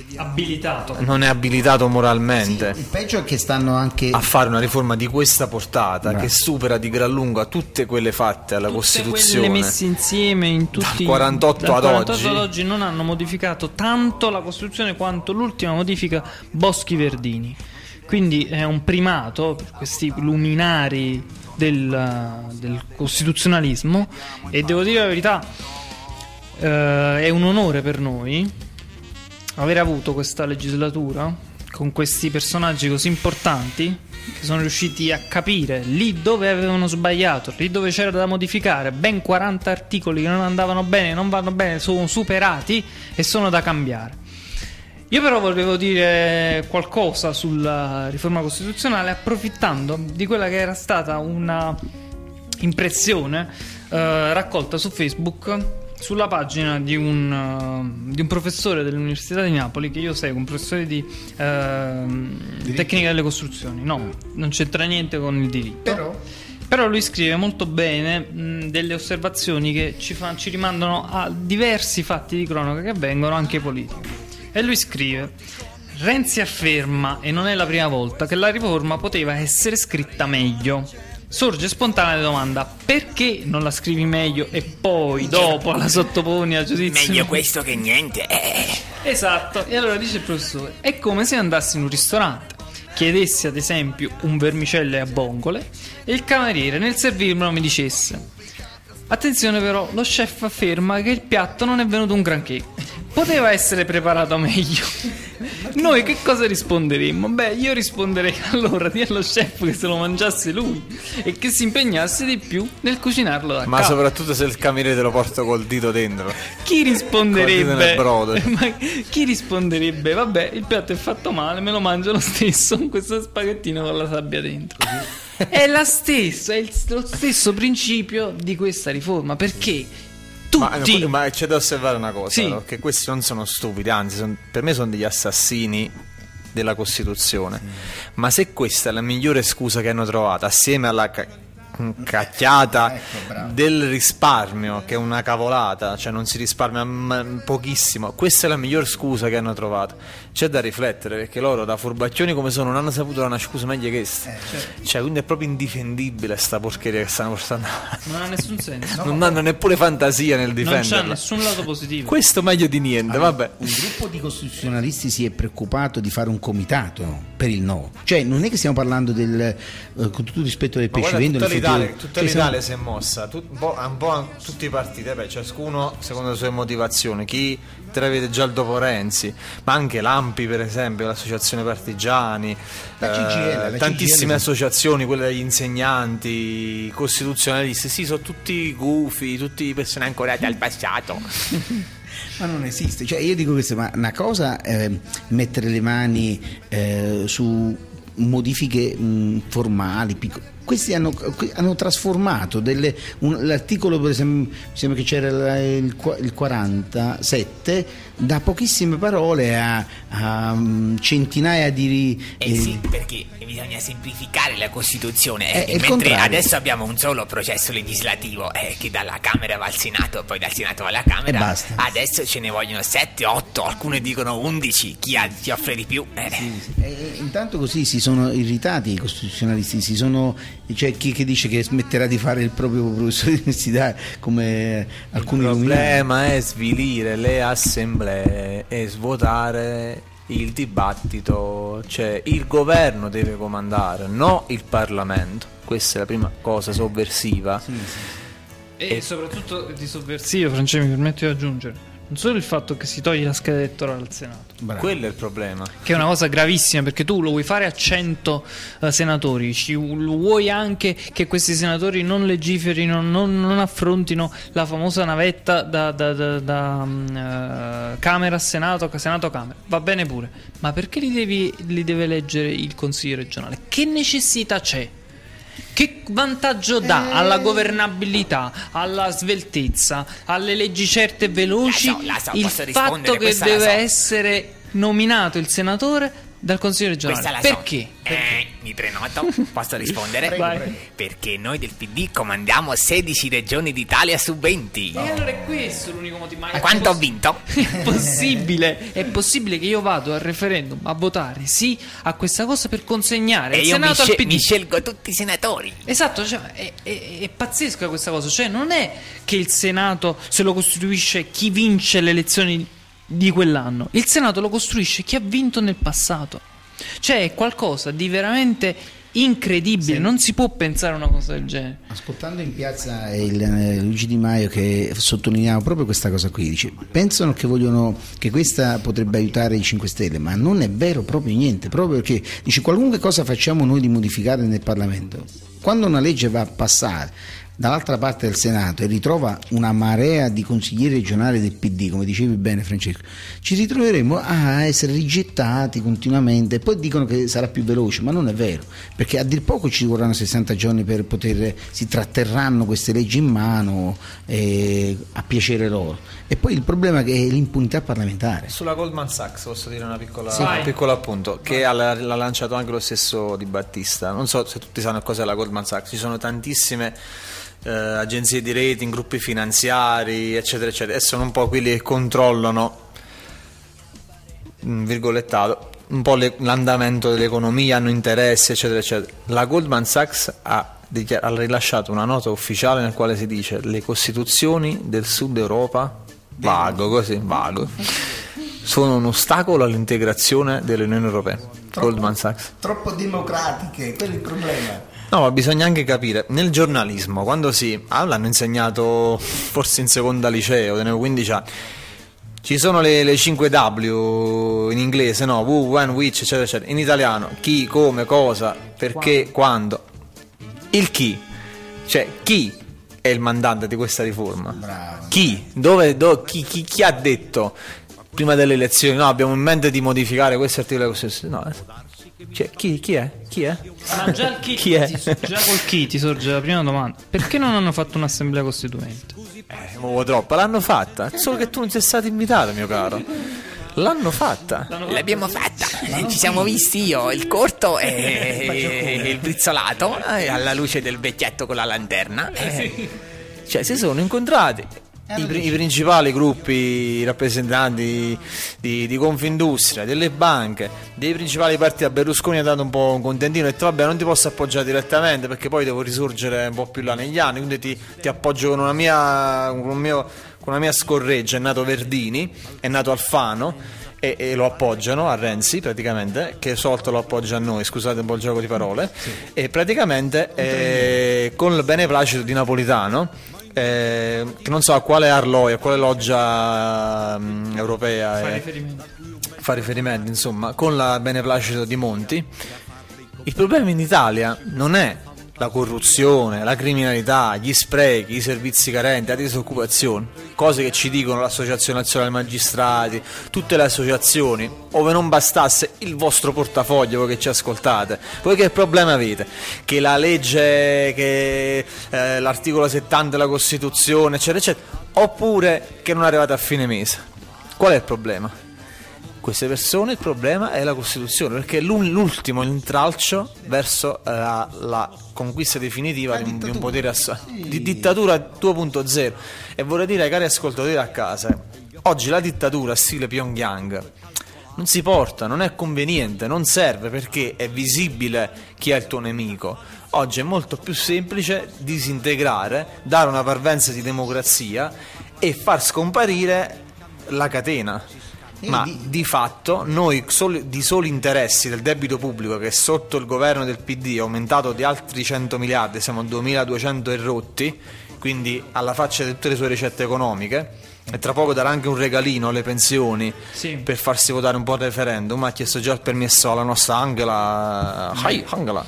abilitato moralmente. Sì, il peggio è che stanno anche a fare una riforma di questa portata, che supera di gran lunga tutte quelle fatte alla Costituzione, quelle messe insieme in tutti dal 48 ad oggi non hanno modificato tanto la Costituzione quanto l'ultima modifica Boschi-Verdini. Quindi è un primato per questi luminari del costituzionalismo, e devo dire la verità, è un onore per noi aver avuto questa legislatura con questi personaggi così importanti che sono riusciti a capire lì dove avevano sbagliato, lì dove c'era da modificare. Ben 40 articoli che non andavano bene, non vanno bene, sono superati e sono da cambiare. Io però volevo dire qualcosa sulla riforma costituzionale, approfittando di quella che era stata una impressione raccolta su Facebook sulla pagina di un professore dell'Università di Napoli che io seguo, un professore di tecnica delle costruzioni. No, non c'entra niente con il diritto. Però lui scrive molto bene delle osservazioni che ci rimandano a diversi fatti di cronaca che avvengono anche politici. E lui scrive: Renzi afferma, e non è la prima volta, che la riforma poteva essere scritta meglio. Sorge spontanea la domanda: perché non la scrivi meglio e poi dopo la sottoponi a giudizio? Meglio questo che niente. Esatto. E allora dice il professore: è come se andassi in un ristorante, chiedessi ad esempio un vermicelle a vongole e il cameriere nel servirmelo mi dicesse: attenzione però, lo chef afferma che il piatto non è venuto un granché, poteva essere preparato meglio. Noi che cosa risponderemmo? Beh, io risponderei allora di allo chef che se lo mangiasse lui e che si impegnasse di più nel cucinarlo da ma soprattutto se il cameriere te lo porta col dito dentro. Chi risponderebbe? Ma chi risponderebbe: vabbè, il piatto è fatto male, me lo mangio lo stesso con questo spaghettino con la sabbia dentro. È lo stesso principio di questa riforma, perché tutti... Ma c'è da osservare una cosa, sì, che questi non sono stupidi, anzi per me sono degli assassini della Costituzione. Ma se questa è la migliore scusa che hanno trovato, assieme alla cacchiata del risparmio, che è una cavolata, cioè non si risparmia pochissimo. Questa è la miglior scusa che hanno trovato. C'è da riflettere, perché loro da furbacchioni come sono non hanno saputo dare una scusa meglio che questa. Certo. Cioè, quindi è proprio indifendibile sta porcheria che stanno portando avanti. Non ha nessun senso. Non hanno neppure fantasia nel difenderla. Non c'ha nessun lato positivo. Questo meglio di niente, vabbè. Un gruppo di costituzionalisti si è preoccupato di fare un comitato per il no. Cioè, non è che stiamo parlando del con tutto il rispetto del pescivendolo. Tutta l'Italia si è mossa, un po' tutti i partiti, ciascuno secondo le sue motivazioni. Chi intravede già il dopo Renzi, ma anche l'AMPI per esempio, l'associazione partigiani, la tantissime CGIL, associazioni, quelle degli insegnanti, costituzionalisti, sì, sono tutti gufi, tutti persone ancorate al passato. Ma non esiste, cioè io dico questo, ma una cosa è mettere le mani su modifiche formali, questi hanno trasformato l'articolo, per esempio, mi sembra che c'era il 47, da pochissime parole a centinaia di... sì, perché bisogna semplificare la Costituzione, il mentre contrario. adesso abbiamo un solo processo legislativo che dalla Camera va al Senato, poi dal Senato va alla Camera, e basta. Adesso ce ne vogliono 7, 8, alcune dicono 11, chi offre di più. Intanto così si sono irritati i costituzionalisti, c'è chi che dice che smetterà di fare il proprio professore di università, come alcuni. Il problema è svilire le assemblee e svuotare il dibattito, cioè il governo deve comandare, no il Parlamento. Questa è la prima cosa sovversiva. E soprattutto di sovversivo, Francesco, mi permetto di aggiungere, non solo il fatto che si toglie la scheda elettorale al Senato. Bravo. Quello è il problema. Che è una cosa gravissima, perché tu lo vuoi fare a 100 senatori, vuoi anche che questi senatori non legiferino, non affrontino la famosa navetta da Camera a Senato, Senato a Camera. Va bene pure, ma perché li deve leggere il Consiglio regionale? Che necessità c'è? Che vantaggio dà alla governabilità, alla sveltezza, alle leggi certe e veloci il fatto che deve essere nominato il senatore dal Consiglio regionale? Perché? Mi prenoto, posso rispondere? Prego. Perché noi del PD comandiamo 16 regioni d'Italia su 20. E allora è questo l'unico motivo. Ma quanto ho vinto? È possibile che io vado al referendum a votare sì a questa cosa per consegnare il Senato al PD. Mi scelgo tutti i senatori. Esatto, cioè, è pazzesca questa cosa. Cioè, non è che il Senato se lo costituisce chi vince le elezioni di quell'anno. Il Senato lo costruisce chi ha vinto nel passato. Cioè è qualcosa di veramente incredibile, non si può pensare a una cosa del genere. Ascoltando in piazza Luigi Di Maio, che sottolineava proprio questa cosa qui, dice: pensano che vogliono che questa potrebbe aiutare i 5 Stelle, ma non è vero proprio niente, proprio perché dice qualunque cosa facciamo noi di modificare nel Parlamento, quando una legge va a passare dall'altra parte del Senato e ritrova una marea di consiglieri regionali del PD, come dicevi bene Francesco, ci ritroveremo a essere rigettati continuamente, e poi dicono che sarà più veloce, ma non è vero, perché a dir poco ci vorranno 60 giorni per si tratterranno queste leggi in mano a piacere loro. E poi il problema è che è l'impunità parlamentare. Sulla Goldman Sachs posso dire un piccolo appunto, che l'ha lanciato anche lo stesso Di Battista. Non so se tutti sanno cos'è la Goldman Sachs, ci sono tantissime agenzie di rating, gruppi finanziari, eccetera eccetera, e sono un po' quelli che controllano, virgolettato, un po' l'andamento dell'economia, hanno interessi, eccetera eccetera. La Goldman Sachs ha rilasciato una nota ufficiale nel quale si dice: le costituzioni del Sud Europa, vago, sono un ostacolo all'integrazione dell'Unione Europea. Goldman Sachs. Troppo democratiche, quello è il problema. No, ma bisogna anche capire, nel giornalismo, quando l'hanno insegnato forse in seconda liceo, tenevo 15 anni, ci sono le 5W in inglese, no? Who, when, which, eccetera, eccetera. In italiano, chi, come, cosa, perché, quando. Il chi, cioè chi è il mandante di questa riforma? Bravo. Chi? Chi ha detto prima delle elezioni, no, abbiamo in mente di modificare questo articolo della Costituzione? No, cioè, chi è? Ma già chi è? Già col chi ti sorge la prima domanda: perché non hanno fatto un'assemblea costituente? Troppo, l'hanno fatta, solo che tu non sei stato invitato, mio caro. L'hanno fatta. L'abbiamo fatta. Ci siamo visti io, il corto e il brizzolato alla luce del vecchietto con la lanterna. Cioè, si sono incontrati i principali gruppi rappresentanti di Confindustria, delle banche, dei principali partiti. A Berlusconi ha dato un po' un contentino e ha detto vabbè, non ti posso appoggiare direttamente perché poi devo risorgere un po' più là negli anni, quindi ti appoggio con una mia scorreggia. È nato Verdini, è nato Alfano e lo appoggiano a Renzi praticamente, che Solto lo appoggia a noi, scusate un po' il gioco di parole, sì. E praticamente con il beneplacito di Napolitano, che non so a quale arloia, a quale loggia europea fa riferimento, insomma, con la beneplacito di Monti. Il problema in Italia non è la corruzione, la criminalità, gli sprechi, i servizi carenti, la disoccupazione, cose che ci dicono l'Associazione Nazionale Magistrati, tutte le associazioni, ove non bastasse il vostro portafoglio, voi che ci ascoltate. Voi che problema avete? Che la legge, che l'articolo 70 della Costituzione, eccetera, eccetera, oppure che non arrivate a fine mese? Qual è il problema? Queste persone, il problema è la Costituzione, perché è l'ultimo intralcio verso la conquista definitiva di un potere di dittatura 2.0. E vorrei dire ai cari ascoltatori a casa, oggi la dittatura stile Pyongyang non si porta, non è conveniente, non serve, perché è visibile chi è il tuo nemico. Oggi è molto più semplice disintegrare, dare una parvenza di democrazia e far scomparire la catena. Ma di fatto noi di soli interessi del debito pubblico, che sotto il governo del PD è aumentato di altri 100 miliardi, siamo a 2200 e rotti, quindi alla faccia di tutte le sue ricette economiche, e tra poco darà anche un regalino alle pensioni, sì, per farsi votare un po' al referendum. Ha chiesto già il permesso alla nostra Angela. Angela.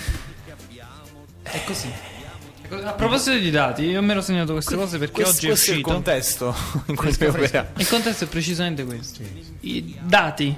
È così. A proposito di dati, io mi ero segnato queste cose perché oggi è uscito. È il contesto in cui opera. Il contesto è precisamente questo. I dati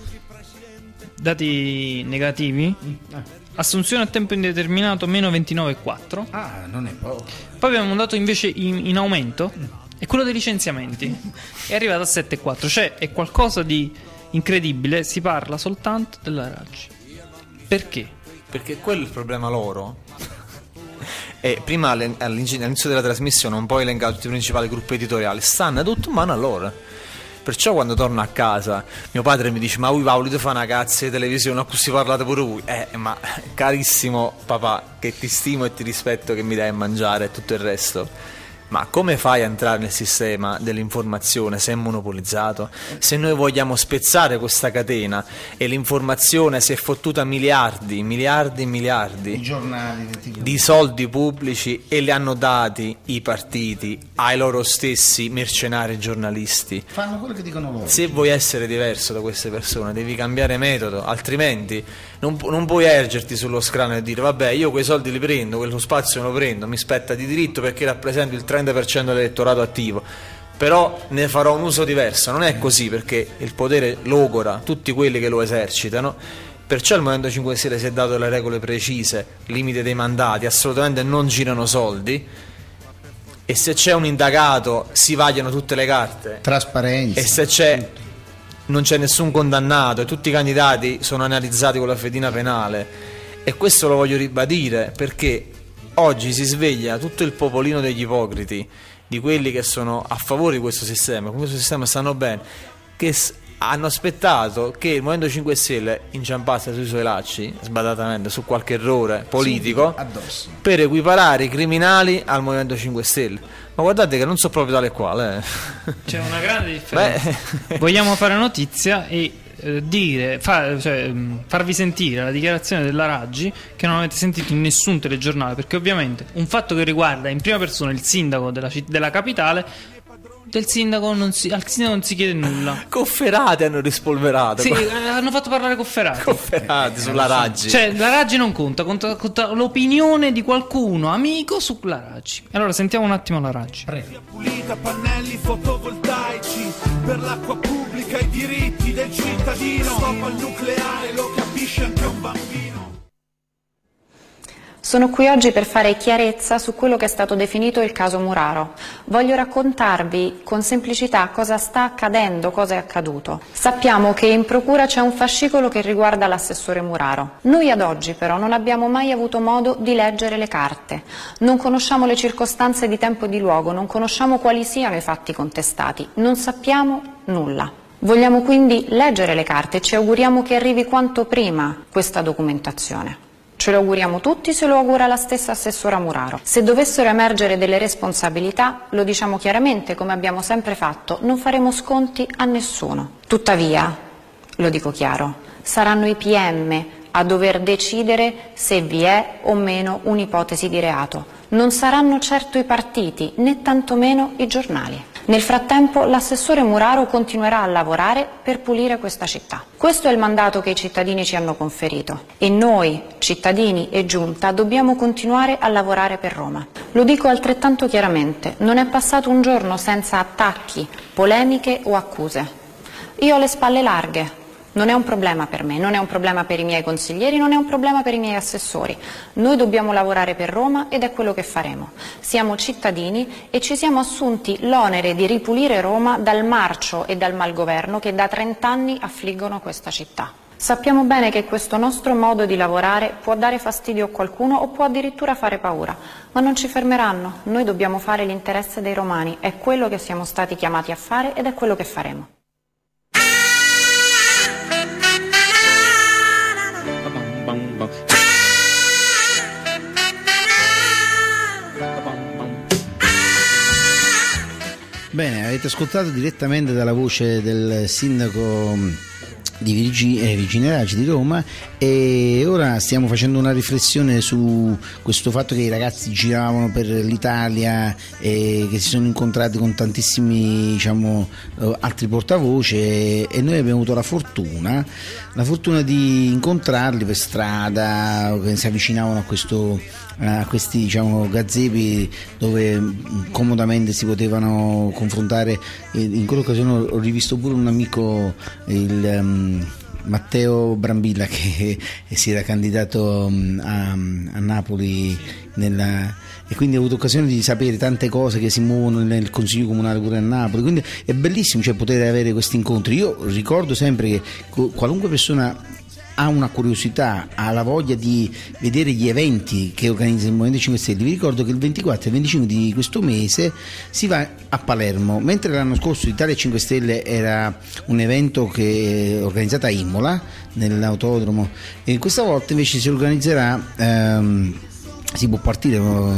negativi. Assunzione a tempo indeterminato meno 29,4. Ah, non è poco. Poi abbiamo un dato invece in aumento, è quello dei licenziamenti. È arrivato a 7,4. Cioè è qualcosa di incredibile. Si parla soltanto della Raggi. Perché? Perché quello è il problema loro. E prima all'inizio della trasmissione ho un po' elencato tutti i principali gruppi editoriali, stanno tutto in mano a loro. Perciò quando torno a casa mio padre mi dice: ma voi volete fare una cazzo di televisione, a cui si parlate pure voi? Ma carissimo papà, che ti stimo e ti rispetto, che mi dai a mangiare e tutto il resto, ma come fai a entrare nel sistema dell'informazione se è monopolizzato? Se noi vogliamo spezzare questa catena e l'informazione si è fottuta miliardi i giornali di soldi pubblici e li hanno dati i partiti ai loro stessi mercenari giornalisti. Fanno quello che dicono loro. Se vuoi essere diverso da queste persone devi cambiare metodo, altrimenti non puoi ergerti sullo scranio e dire vabbè, io quei soldi li prendo, quello spazio lo prendo, mi spetta di diritto perché rappresento il 30% dell'elettorato attivo, però ne farò un uso diverso. Non è così, perché il potere logora tutti quelli che lo esercitano. Perciò il Movimento 5 Stelle si è dato le regole precise, limite dei mandati, assolutamente non girano soldi, e se c'è un indagato si vagliano tutte le carte, trasparenza, e se non c'è nessun condannato e tutti i candidati sono analizzati con la fedina penale. E questo lo voglio ribadire, perché oggi si sveglia tutto il popolino degli ipocriti, di quelli che sono a favore di questo sistema, con questo sistema stanno bene, che hanno aspettato che il Movimento 5 Stelle inciampasse sui suoi lacci, sbadatamente, su qualche errore politico, per equiparare i criminali al Movimento 5 Stelle. Ma guardate che non so proprio tale e quale. C'è una grande differenza. Vogliamo fare notizia e farvi sentire la dichiarazione della Raggi, che non avete sentito in nessun telegiornale, perché ovviamente un fatto che riguarda in prima persona il sindaco della capitale, al sindaco non si chiede nulla. Cofferati hanno rispolverato. Sì, hanno fatto parlare Cofferati sulla Raggi. Cioè la Raggi non conta l'opinione di qualcuno amico sulla Raggi. Allora sentiamo un attimo la Raggi. Pulita, pannelli fotovoltaici per l'acqua pubblica, i diritti del cittadino. Stop al nucleare, lo capisce anche un bambino. Sono qui oggi per fare chiarezza su quello che è stato definito il caso Muraro. Voglio raccontarvi con semplicità cosa sta accadendo, cosa è accaduto. Sappiamo che in procura c'è un fascicolo che riguarda l'assessore Muraro. Noi ad oggi però non abbiamo mai avuto modo di leggere le carte. Non conosciamo le circostanze di tempo e di luogo, non conosciamo quali siano i fatti contestati, non sappiamo nulla. Vogliamo quindi leggere le carte e ci auguriamo che arrivi quanto prima questa documentazione. Ce lo auguriamo tutti, se lo augura la stessa assessora Muraro. Se dovessero emergere delle responsabilità, lo diciamo chiaramente, come abbiamo sempre fatto, non faremo sconti a nessuno. Tuttavia, lo dico chiaro, saranno i PM a dover decidere se vi è o meno un'ipotesi di reato. Non saranno certo i partiti, né tantomeno i giornali. Nel frattempo l'assessore Muraro continuerà a lavorare per pulire questa città. Questo è il mandato che i cittadini ci hanno conferito e noi, cittadini e giunta, dobbiamo continuare a lavorare per Roma. Lo dico altrettanto chiaramente, non è passato un giorno senza attacchi, polemiche o accuse. Io ho le spalle larghe. Non è un problema per me, non è un problema per i miei consiglieri, non è un problema per i miei assessori. Noi dobbiamo lavorare per Roma ed è quello che faremo. Siamo cittadini e ci siamo assunti l'onere di ripulire Roma dal marcio e dal malgoverno che da 30 anni affliggono questa città. Sappiamo bene che questo nostro modo di lavorare può dare fastidio a qualcuno o può addirittura fare paura, ma non ci fermeranno. Noi dobbiamo fare l'interesse dei romani, è quello che siamo stati chiamati a fare ed è quello che faremo. Bene, avete ascoltato direttamente dalla voce del sindaco di Virginia Raggi di Roma, e ora stiamo facendo una riflessione su questo fatto che i ragazzi giravano per l'Italia e che si sono incontrati con tantissimi, diciamo, altri portavoce, e noi abbiamo avuto la fortuna di incontrarli per strada che si avvicinavano a questi, diciamo, gazebi dove comodamente si potevano confrontare. In quell'occasione ho rivisto pure un amico, il Matteo Brambilla, che si era candidato a Napoli e quindi ho avuto occasione di sapere tante cose che si muovono nel Consiglio Comunale pure a Napoli, quindi è bellissimo, cioè, poter avere questi incontri. Io ricordo sempre che qualunque persona ha una curiosità, ha la voglia di vedere gli eventi che organizza il Movimento 5 Stelle. Vi ricordo che il 24 e il 25 di questo mese si va a Palermo, mentre l'anno scorso l'Italia 5 Stelle era un evento che è organizzato a Imola, nell'autodromo, e questa volta invece si organizzerà, si può partire.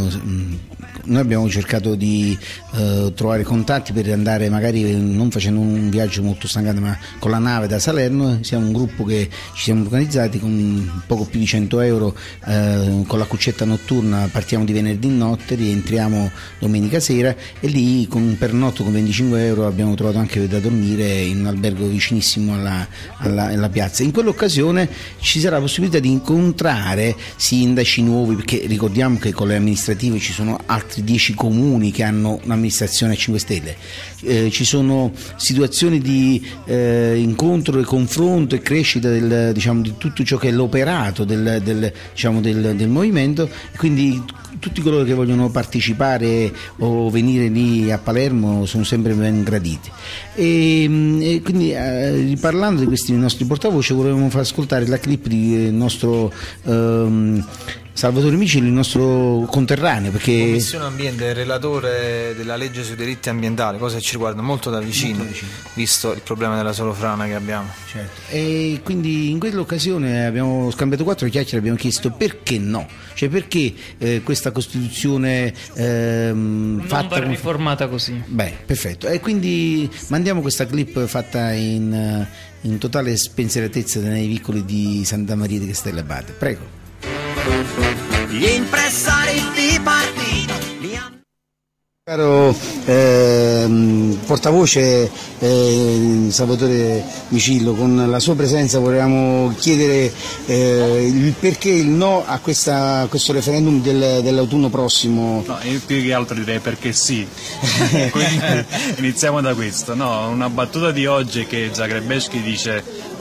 Noi abbiamo cercato di trovare contatti per andare, magari non facendo un viaggio molto stancante, ma con la nave da Salerno. Siamo un gruppo che ci siamo organizzati con poco più di 100 euro, con la cuccetta notturna. Partiamo di venerdì notte, rientriamo domenica sera, e lì con un pernotto con 25 euro abbiamo trovato anche da dormire in un albergo vicinissimo alla piazza. In quell'occasione ci sarà la possibilità di incontrare sindaci nuovi, perché ricordiamo che con le amministrative ci sono altri 10 comuni che hanno un'amministrazione a 5 Stelle. Ci sono situazioni di incontro e confronto e crescita di tutto ciò che è l'operato del movimento, e quindi tutti coloro che vogliono partecipare o venire lì a Palermo sono sempre ben graditi. E quindi, riparlando di questi nostri portavoce, volevamo far ascoltare la clip del nostro Salvatore Miceli, il nostro conterraneo, perché Commissione Ambiente, relatore della legge sui diritti ambientali, cosa che ci riguarda molto da vicino, visto il problema della solofrana che abbiamo. Certo. E quindi in quell'occasione abbiamo scambiato 4 chiacchiere, abbiamo chiesto perché no, cioè perché questa Costituzione non va riformata così. Beh, perfetto. E quindi mandiamo questa clip fatta in totale spensieratezza nei vicoli di Santa Maria di Castello Abate. Prego. Gli impresari di partito. Caro portavoce Salvatore Micillo, con la sua presenza volevamo chiedere il perché il no a questo referendum dell'autunno prossimo. No, io più che altro direi perché sì. Quindi iniziamo da questo. No, una battuta di oggi che Zagrebeschi dice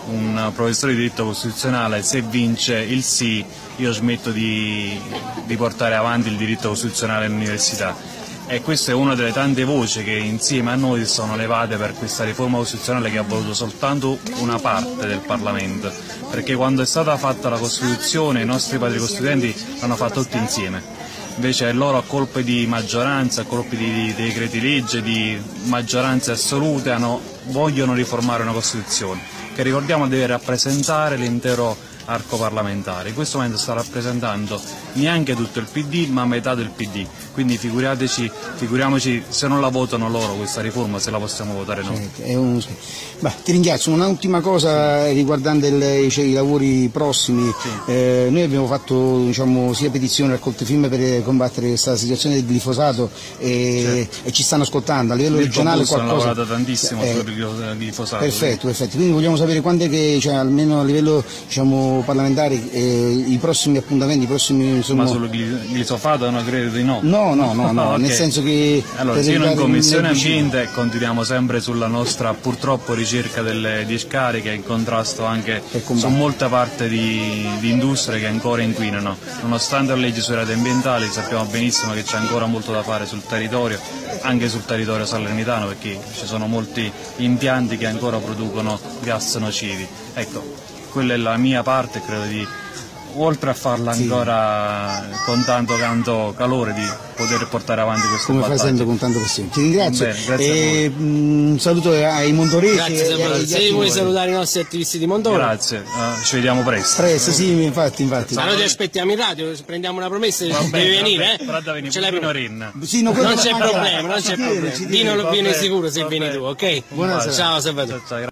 un professore di diritto costituzionale, se vince il sì io smetto di portare avanti il diritto costituzionale all'università. E questa è una delle tante voci che insieme a noi sono levate per questa riforma costituzionale che ha voluto soltanto una parte del Parlamento, perché quando è stata fatta la Costituzione i nostri padri costituenti l'hanno fatta tutti insieme, invece loro a colpi di maggioranza, a colpi di decreti legge, di maggioranze assolute vogliono riformare una Costituzione che, ricordiamo, deve rappresentare l'intero arco parlamentare. In questo momento sta rappresentando neanche tutto il PD ma metà del PD, quindi figuriamoci se non la votano loro questa riforma, se la possiamo votare noi. Ti ringrazio. Un'ultima cosa riguardante i lavori prossimi. Sì. Noi abbiamo fatto sia petizioni raccolte firme per combattere questa situazione del glifosato e ci stanno ascoltando a livello regionale qualcosa. Hanno lavorato tantissimo sul glifosato. Perfetto, quindi vogliamo sapere quando è che, almeno a livello parlamentare, i prossimi appuntamenti, ma sul glifosato non credo di no. No, okay. Nel senso che allora io in Commissione Ambiente continuiamo sempre sulla nostra purtroppo ricerca delle discariche, in contrasto anche su molte parti di industrie che ancora inquinano. Nonostante la legge sui reati ambientali sappiamo benissimo che c'è ancora molto da fare sul territorio, anche sul territorio salernitano, perché ci sono molti impianti che ancora producono gas nocivi. Ecco, quella è la mia parte, credo di, oltre a farla ancora con tanto calore, di poter portare avanti questo come fai sempre con tanto passione. Ti ringrazio. Bene, un saluto ai Montoresi. Grazie, se vuoi salutare i nostri attivisti di Mondoro. Grazie, ci vediamo presto. Sì, infatti. Ma noi ti aspettiamo in radio, prendiamo una promessa, devi venire, ce l'hai Renna. Non c'è problema, Dino viene sicuro se vieni tu, ok? Buonasera. Ciao Salvatore. Ciao.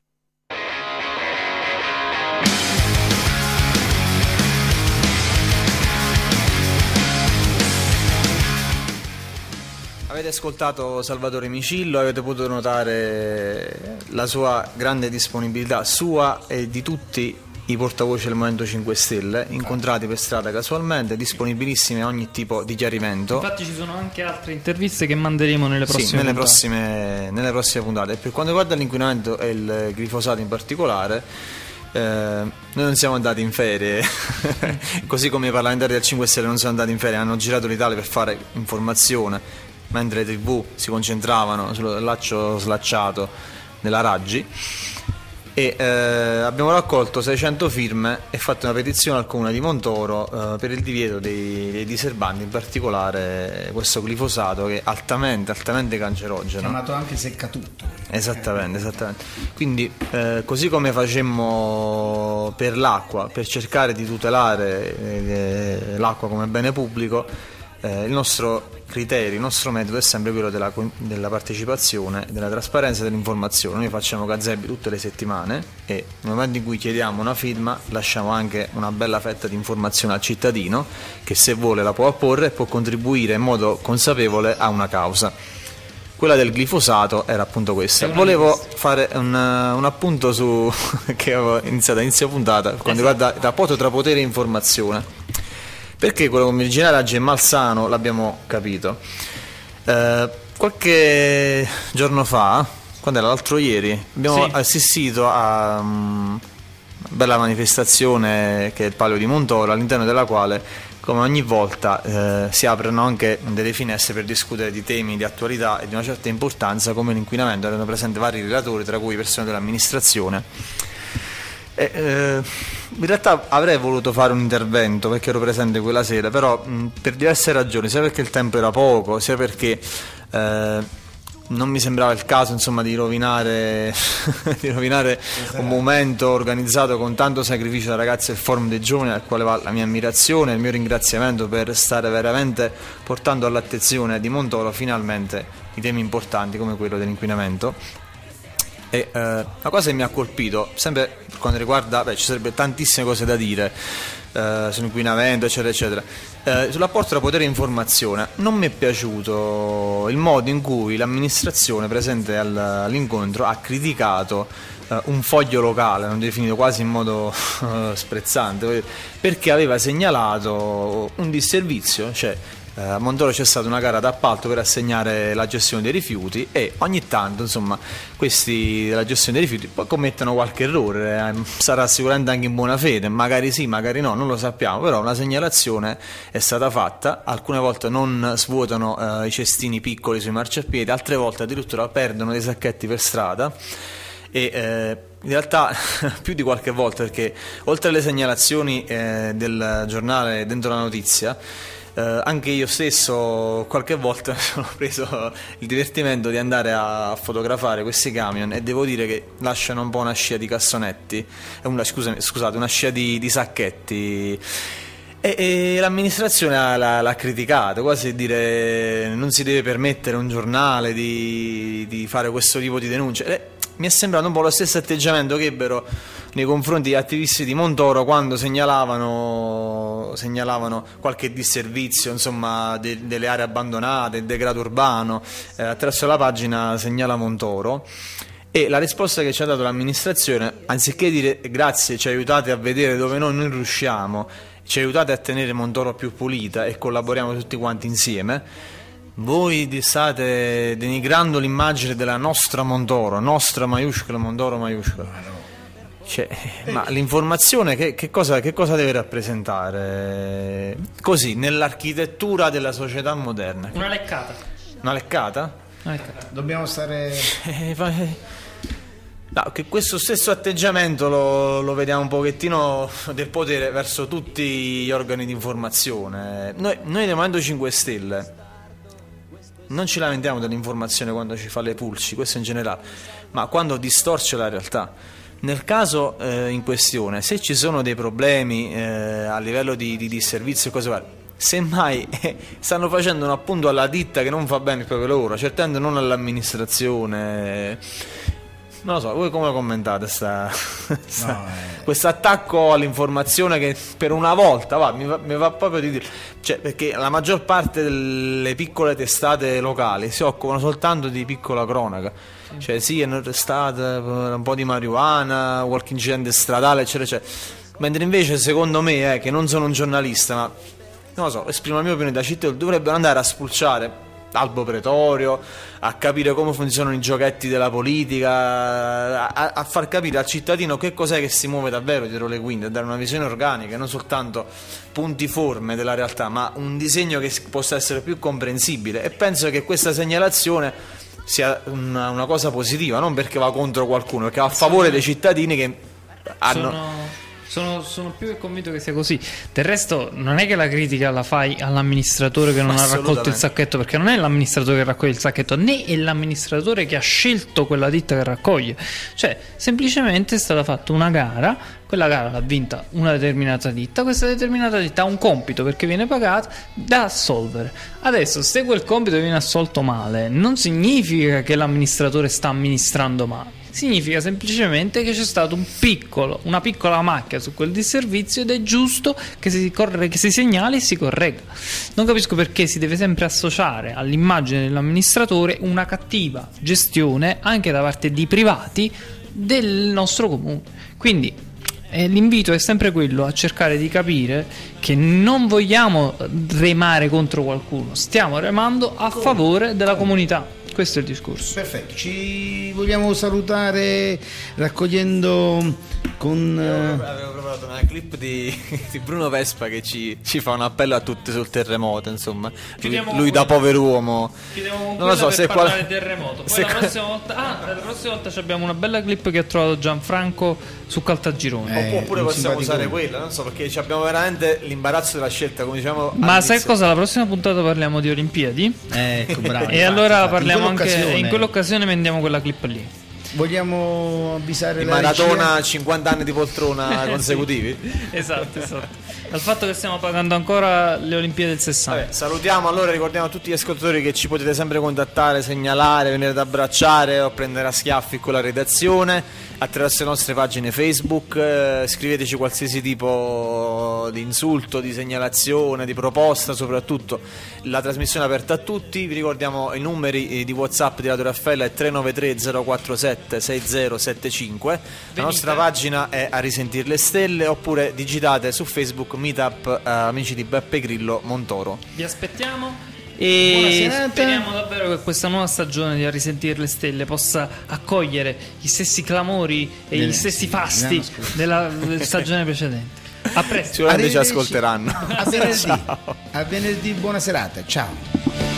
Avete ascoltato Salvatore Micillo, avete potuto notare la sua grande disponibilità, sua e di tutti i portavoce del Movimento 5 Stelle, incontrati per strada casualmente, disponibilissimi a ogni tipo di chiarimento. Infatti ci sono anche altre interviste che manderemo nelle prossime puntate. Nelle prossime puntate. E per quanto riguarda l'inquinamento e il glifosato in particolare, noi non siamo andati in ferie, così come i parlamentari del 5 Stelle non sono andati in ferie, hanno girato l'Italia per fare informazione, mentre le TV si concentravano sul laccio slacciato della Raggi, e abbiamo raccolto 600 firme e fatto una petizione al Comune di Montoro per il divieto dei diserbanti, in particolare questo glifosato che è altamente cancerogeno. Chiamato anche seccatutto. Esattamente. Quindi così come facemmo per l'acqua, per cercare di tutelare l'acqua come bene pubblico, il nostro criterio, il nostro metodo è sempre quello della partecipazione, della trasparenza e dell'informazione. Noi facciamo gazzebi tutte le settimane e nel momento in cui chiediamo una firma lasciamo anche una bella fetta di informazione al cittadino che, se vuole, la può apporre e può contribuire in modo consapevole a una causa. Quella del glifosato era appunto questa. Volevo fare un appunto su che avevo iniziato a inizio puntata quando riguarda il rapporto tra potere e informazione. Perché quello come originale oggi è malsano, l'abbiamo capito. Qualche giorno fa, quando era l'altro ieri, abbiamo assistito a una bella manifestazione che è il Palio di Montoro, all'interno della quale, come ogni volta, si aprono anche delle finestre per discutere di temi di attualità e di una certa importanza, come l'inquinamento. Erano presenti vari relatori, tra cui persone dell'amministrazione. In realtà avrei voluto fare un intervento perché ero presente quella sera, però per diverse ragioni, sia perché il tempo era poco, sia perché non mi sembrava il caso, insomma, di rovinare un momento organizzato con tanto sacrificio da ragazzi del Forum dei Giovani, al quale va la mia ammirazione e il mio ringraziamento per stare veramente portando all'attenzione di Montoro finalmente i temi importanti come quello dell'inquinamento. E la cosa che mi ha colpito, sempre per quanto riguarda, ci sarebbe tantissime cose da dire sull'inquinamento, eccetera, sull'apporto tra potere e informazione. Non mi è piaciuto il modo in cui l'amministrazione presente all'incontro ha criticato un foglio locale, l'hanno definito quasi in modo sprezzante, perché aveva segnalato un disservizio, cioè a Montoro c'è stata una gara d'appalto per assegnare la gestione dei rifiuti e ogni tanto, insomma, questi della gestione dei rifiuti poi commettono qualche errore, sarà sicuramente anche in buona fede, magari sì, magari no, non lo sappiamo, però una segnalazione è stata fatta, alcune volte non svuotano i cestini piccoli sui marciapiedi, altre volte addirittura perdono dei sacchetti per strada e in realtà più di qualche volta, perché oltre alle segnalazioni del giornale Dentro la Notizia, anche io stesso qualche volta sono preso il divertimento di andare a fotografare questi camion e devo dire che lasciano un po' una scia di cassonetti, una scia di sacchetti. E l'amministrazione l'ha criticato, quasi a dire non si deve permettere a un giornale di fare questo tipo di denunce. Mi è sembrato un po' lo stesso atteggiamento che ebbero nei confronti degli attivisti di Montoro quando segnalavano qualche disservizio, insomma, delle aree abbandonate, il degrado urbano, attraverso la pagina Segnala Montoro. E la risposta che ci ha dato l'amministrazione, anziché dire grazie, ci aiutate a vedere dove noi non riusciamo, ci aiutate a tenere Montoro più pulita e collaboriamo tutti quanti insieme, voi state denigrando l'immagine della nostra Montoro, nostra maiuscola, Montoro maiuscola. Cioè, ma l'informazione che cosa deve rappresentare così nell'architettura della società moderna? Una leccata. Una leccata? Dobbiamo stare... No, che questo stesso atteggiamento lo vediamo un pochettino del potere verso tutti gli organi di informazione. Noi del Movimento 5 Stelle non ci lamentiamo dell'informazione quando ci fa le pulci, questo in generale, ma quando distorce la realtà. Nel caso in questione, se ci sono dei problemi a livello di disservizio e cose varie, semmai stanno facendo un appunto alla ditta che non fa bene il proprio lavoro, certamente non all'amministrazione. Non lo so, voi come lo commentate questo attacco all'informazione che per una volta mi va proprio di dire, cioè, perché la maggior parte delle piccole testate locali si occupano soltanto di piccola cronaca, cioè sì, hanno arrestato un po' di marijuana, qualche incidente stradale eccetera eccetera, mentre invece secondo me che non sono un giornalista, ma non lo so, esprimo la mia opinione da cittadino, dovrebbero andare a spulciare Albo Pretorio, a capire come funzionano i giochetti della politica, a far capire al cittadino che cos'è che si muove davvero dietro le quinte, a dare una visione organica, non soltanto puntiforme della realtà, ma un disegno che possa essere più comprensibile. E penso che questa segnalazione sia una cosa positiva, non perché va contro qualcuno, perché va a favore dei cittadini che hanno... Sono più che convinto che sia così. Del resto non è che la critica la fai all'amministratore che non ha raccolto il sacchetto, perché non è l'amministratore che raccoglie il sacchetto, né è l'amministratore che ha scelto quella ditta che raccoglie. Cioè, semplicemente è stata fatta una gara, quella gara l'ha vinta una determinata ditta, questa determinata ditta ha un compito perché viene pagata da assolvere. Adesso, se quel compito viene assolto male, non significa che l'amministratore sta amministrando male. Significa semplicemente che c'è stato una piccola macchia su quel disservizio ed è giusto che si segnali e si corregga. Non capisco perché si deve sempre associare all'immagine dell'amministratore una cattiva gestione anche da parte di privati del nostro comune. Quindi l'invito è sempre quello, a cercare di capire che non vogliamo remare contro qualcuno, stiamo remando a favore della comunità. Questo è il discorso. Perfetto, ci vogliamo salutare raccogliendo con... Avevo provato una clip di Bruno Vespa che ci fa un appello a tutti sul terremoto, insomma. Lui da poveruomo. Non lo so se parlare del terremoto. Poi la prossima volta abbiamo una bella clip che ha trovato Gianfranco su Caltagirone. Oppure possiamo usare quella, non so, perché abbiamo veramente l'imbarazzo della scelta, come diciamo. Ma sai cosa? La prossima puntata parliamo di Olimpiadi. Ecco, bravo. E allora parliamo anche in quell'occasione vendiamo quella clip lì. Vogliamo avvisare la maratona regia? 50 anni di poltrona consecutivi. Esatto. Dal fatto che stiamo pagando ancora le Olimpiadi del 60. Vabbè, salutiamo, allora ricordiamo a tutti gli ascoltatori che ci potete sempre contattare, segnalare, venire ad abbracciare o prendere a schiaffi con la redazione attraverso le nostre pagine Facebook, scriveteci qualsiasi tipo di insulto, di segnalazione, di proposta, soprattutto la trasmissione è aperta a tutti. Vi ricordiamo i numeri di WhatsApp di Radio Raffaella è 393 047 347-6075. La nostra pagina è A Risentir le Stelle, oppure digitate su Facebook Meetup Amici di Beppe Grillo Montoro. Vi aspettiamo e speriamo davvero che questa nuova stagione di A Risentir le Stelle possa accogliere gli stessi clamori e gli stessi fasti della stagione precedente. A presto. Sicuramente ci ascolteranno. A venerdì. A venerdì, buona serata. Ciao.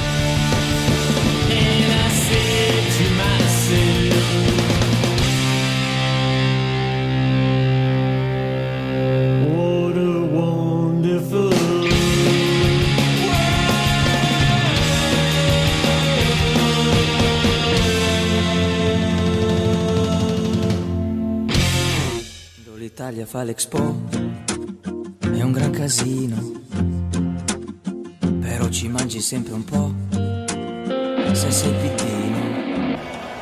L'Italia fa l'Expo, è un gran casino, però ci mangi sempre un po', se sei pittino.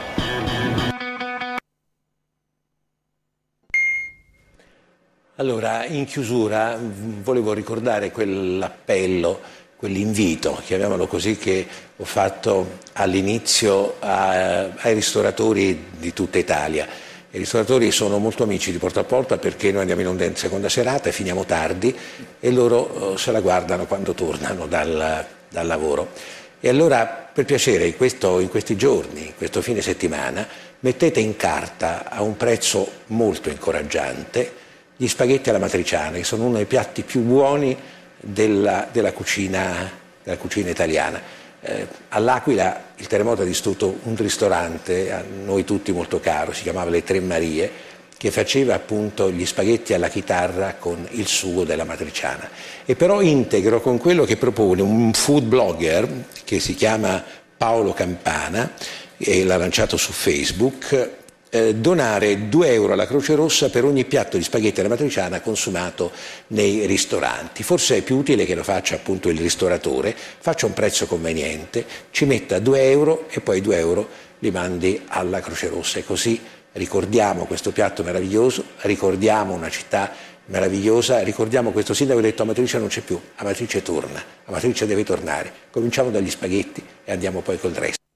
Allora, in chiusura volevo ricordare quell'appello, quell'invito, chiamiamolo così, che ho fatto all'inizio ai ristoratori di tutta Italia. I ristoratori sono molto amici di Porta a Porta perché noi andiamo in onda in seconda serata e finiamo tardi e loro se la guardano quando tornano dal lavoro. E allora, per piacere, in questi giorni, in questo fine settimana, mettete in carta a un prezzo molto incoraggiante gli spaghetti alla matriciana, che sono uno dei piatti più buoni della cucina italiana. All'Aquila il terremoto ha distrutto un ristorante a noi tutti molto caro, si chiamava Le Tre Marie, che faceva appunto gli spaghetti alla chitarra con il sugo della matriciana, e però integro con quello che propone un food blogger che si chiama Paolo Campana e l'ha lanciato su Facebook. Donare 2 euro alla Croce Rossa per ogni piatto di spaghetti alla matriciana consumato nei ristoranti. Forse è più utile che lo faccia appunto il ristoratore, faccia un prezzo conveniente, ci metta 2 euro e poi 2 euro li mandi alla Croce Rossa, e così ricordiamo questo piatto meraviglioso, ricordiamo una città meravigliosa, ricordiamo questo sindaco che ha detto: Amatrice non c'è più, Amatrice torna, Amatrice deve tornare. Cominciamo dagli spaghetti e andiamo poi col resto.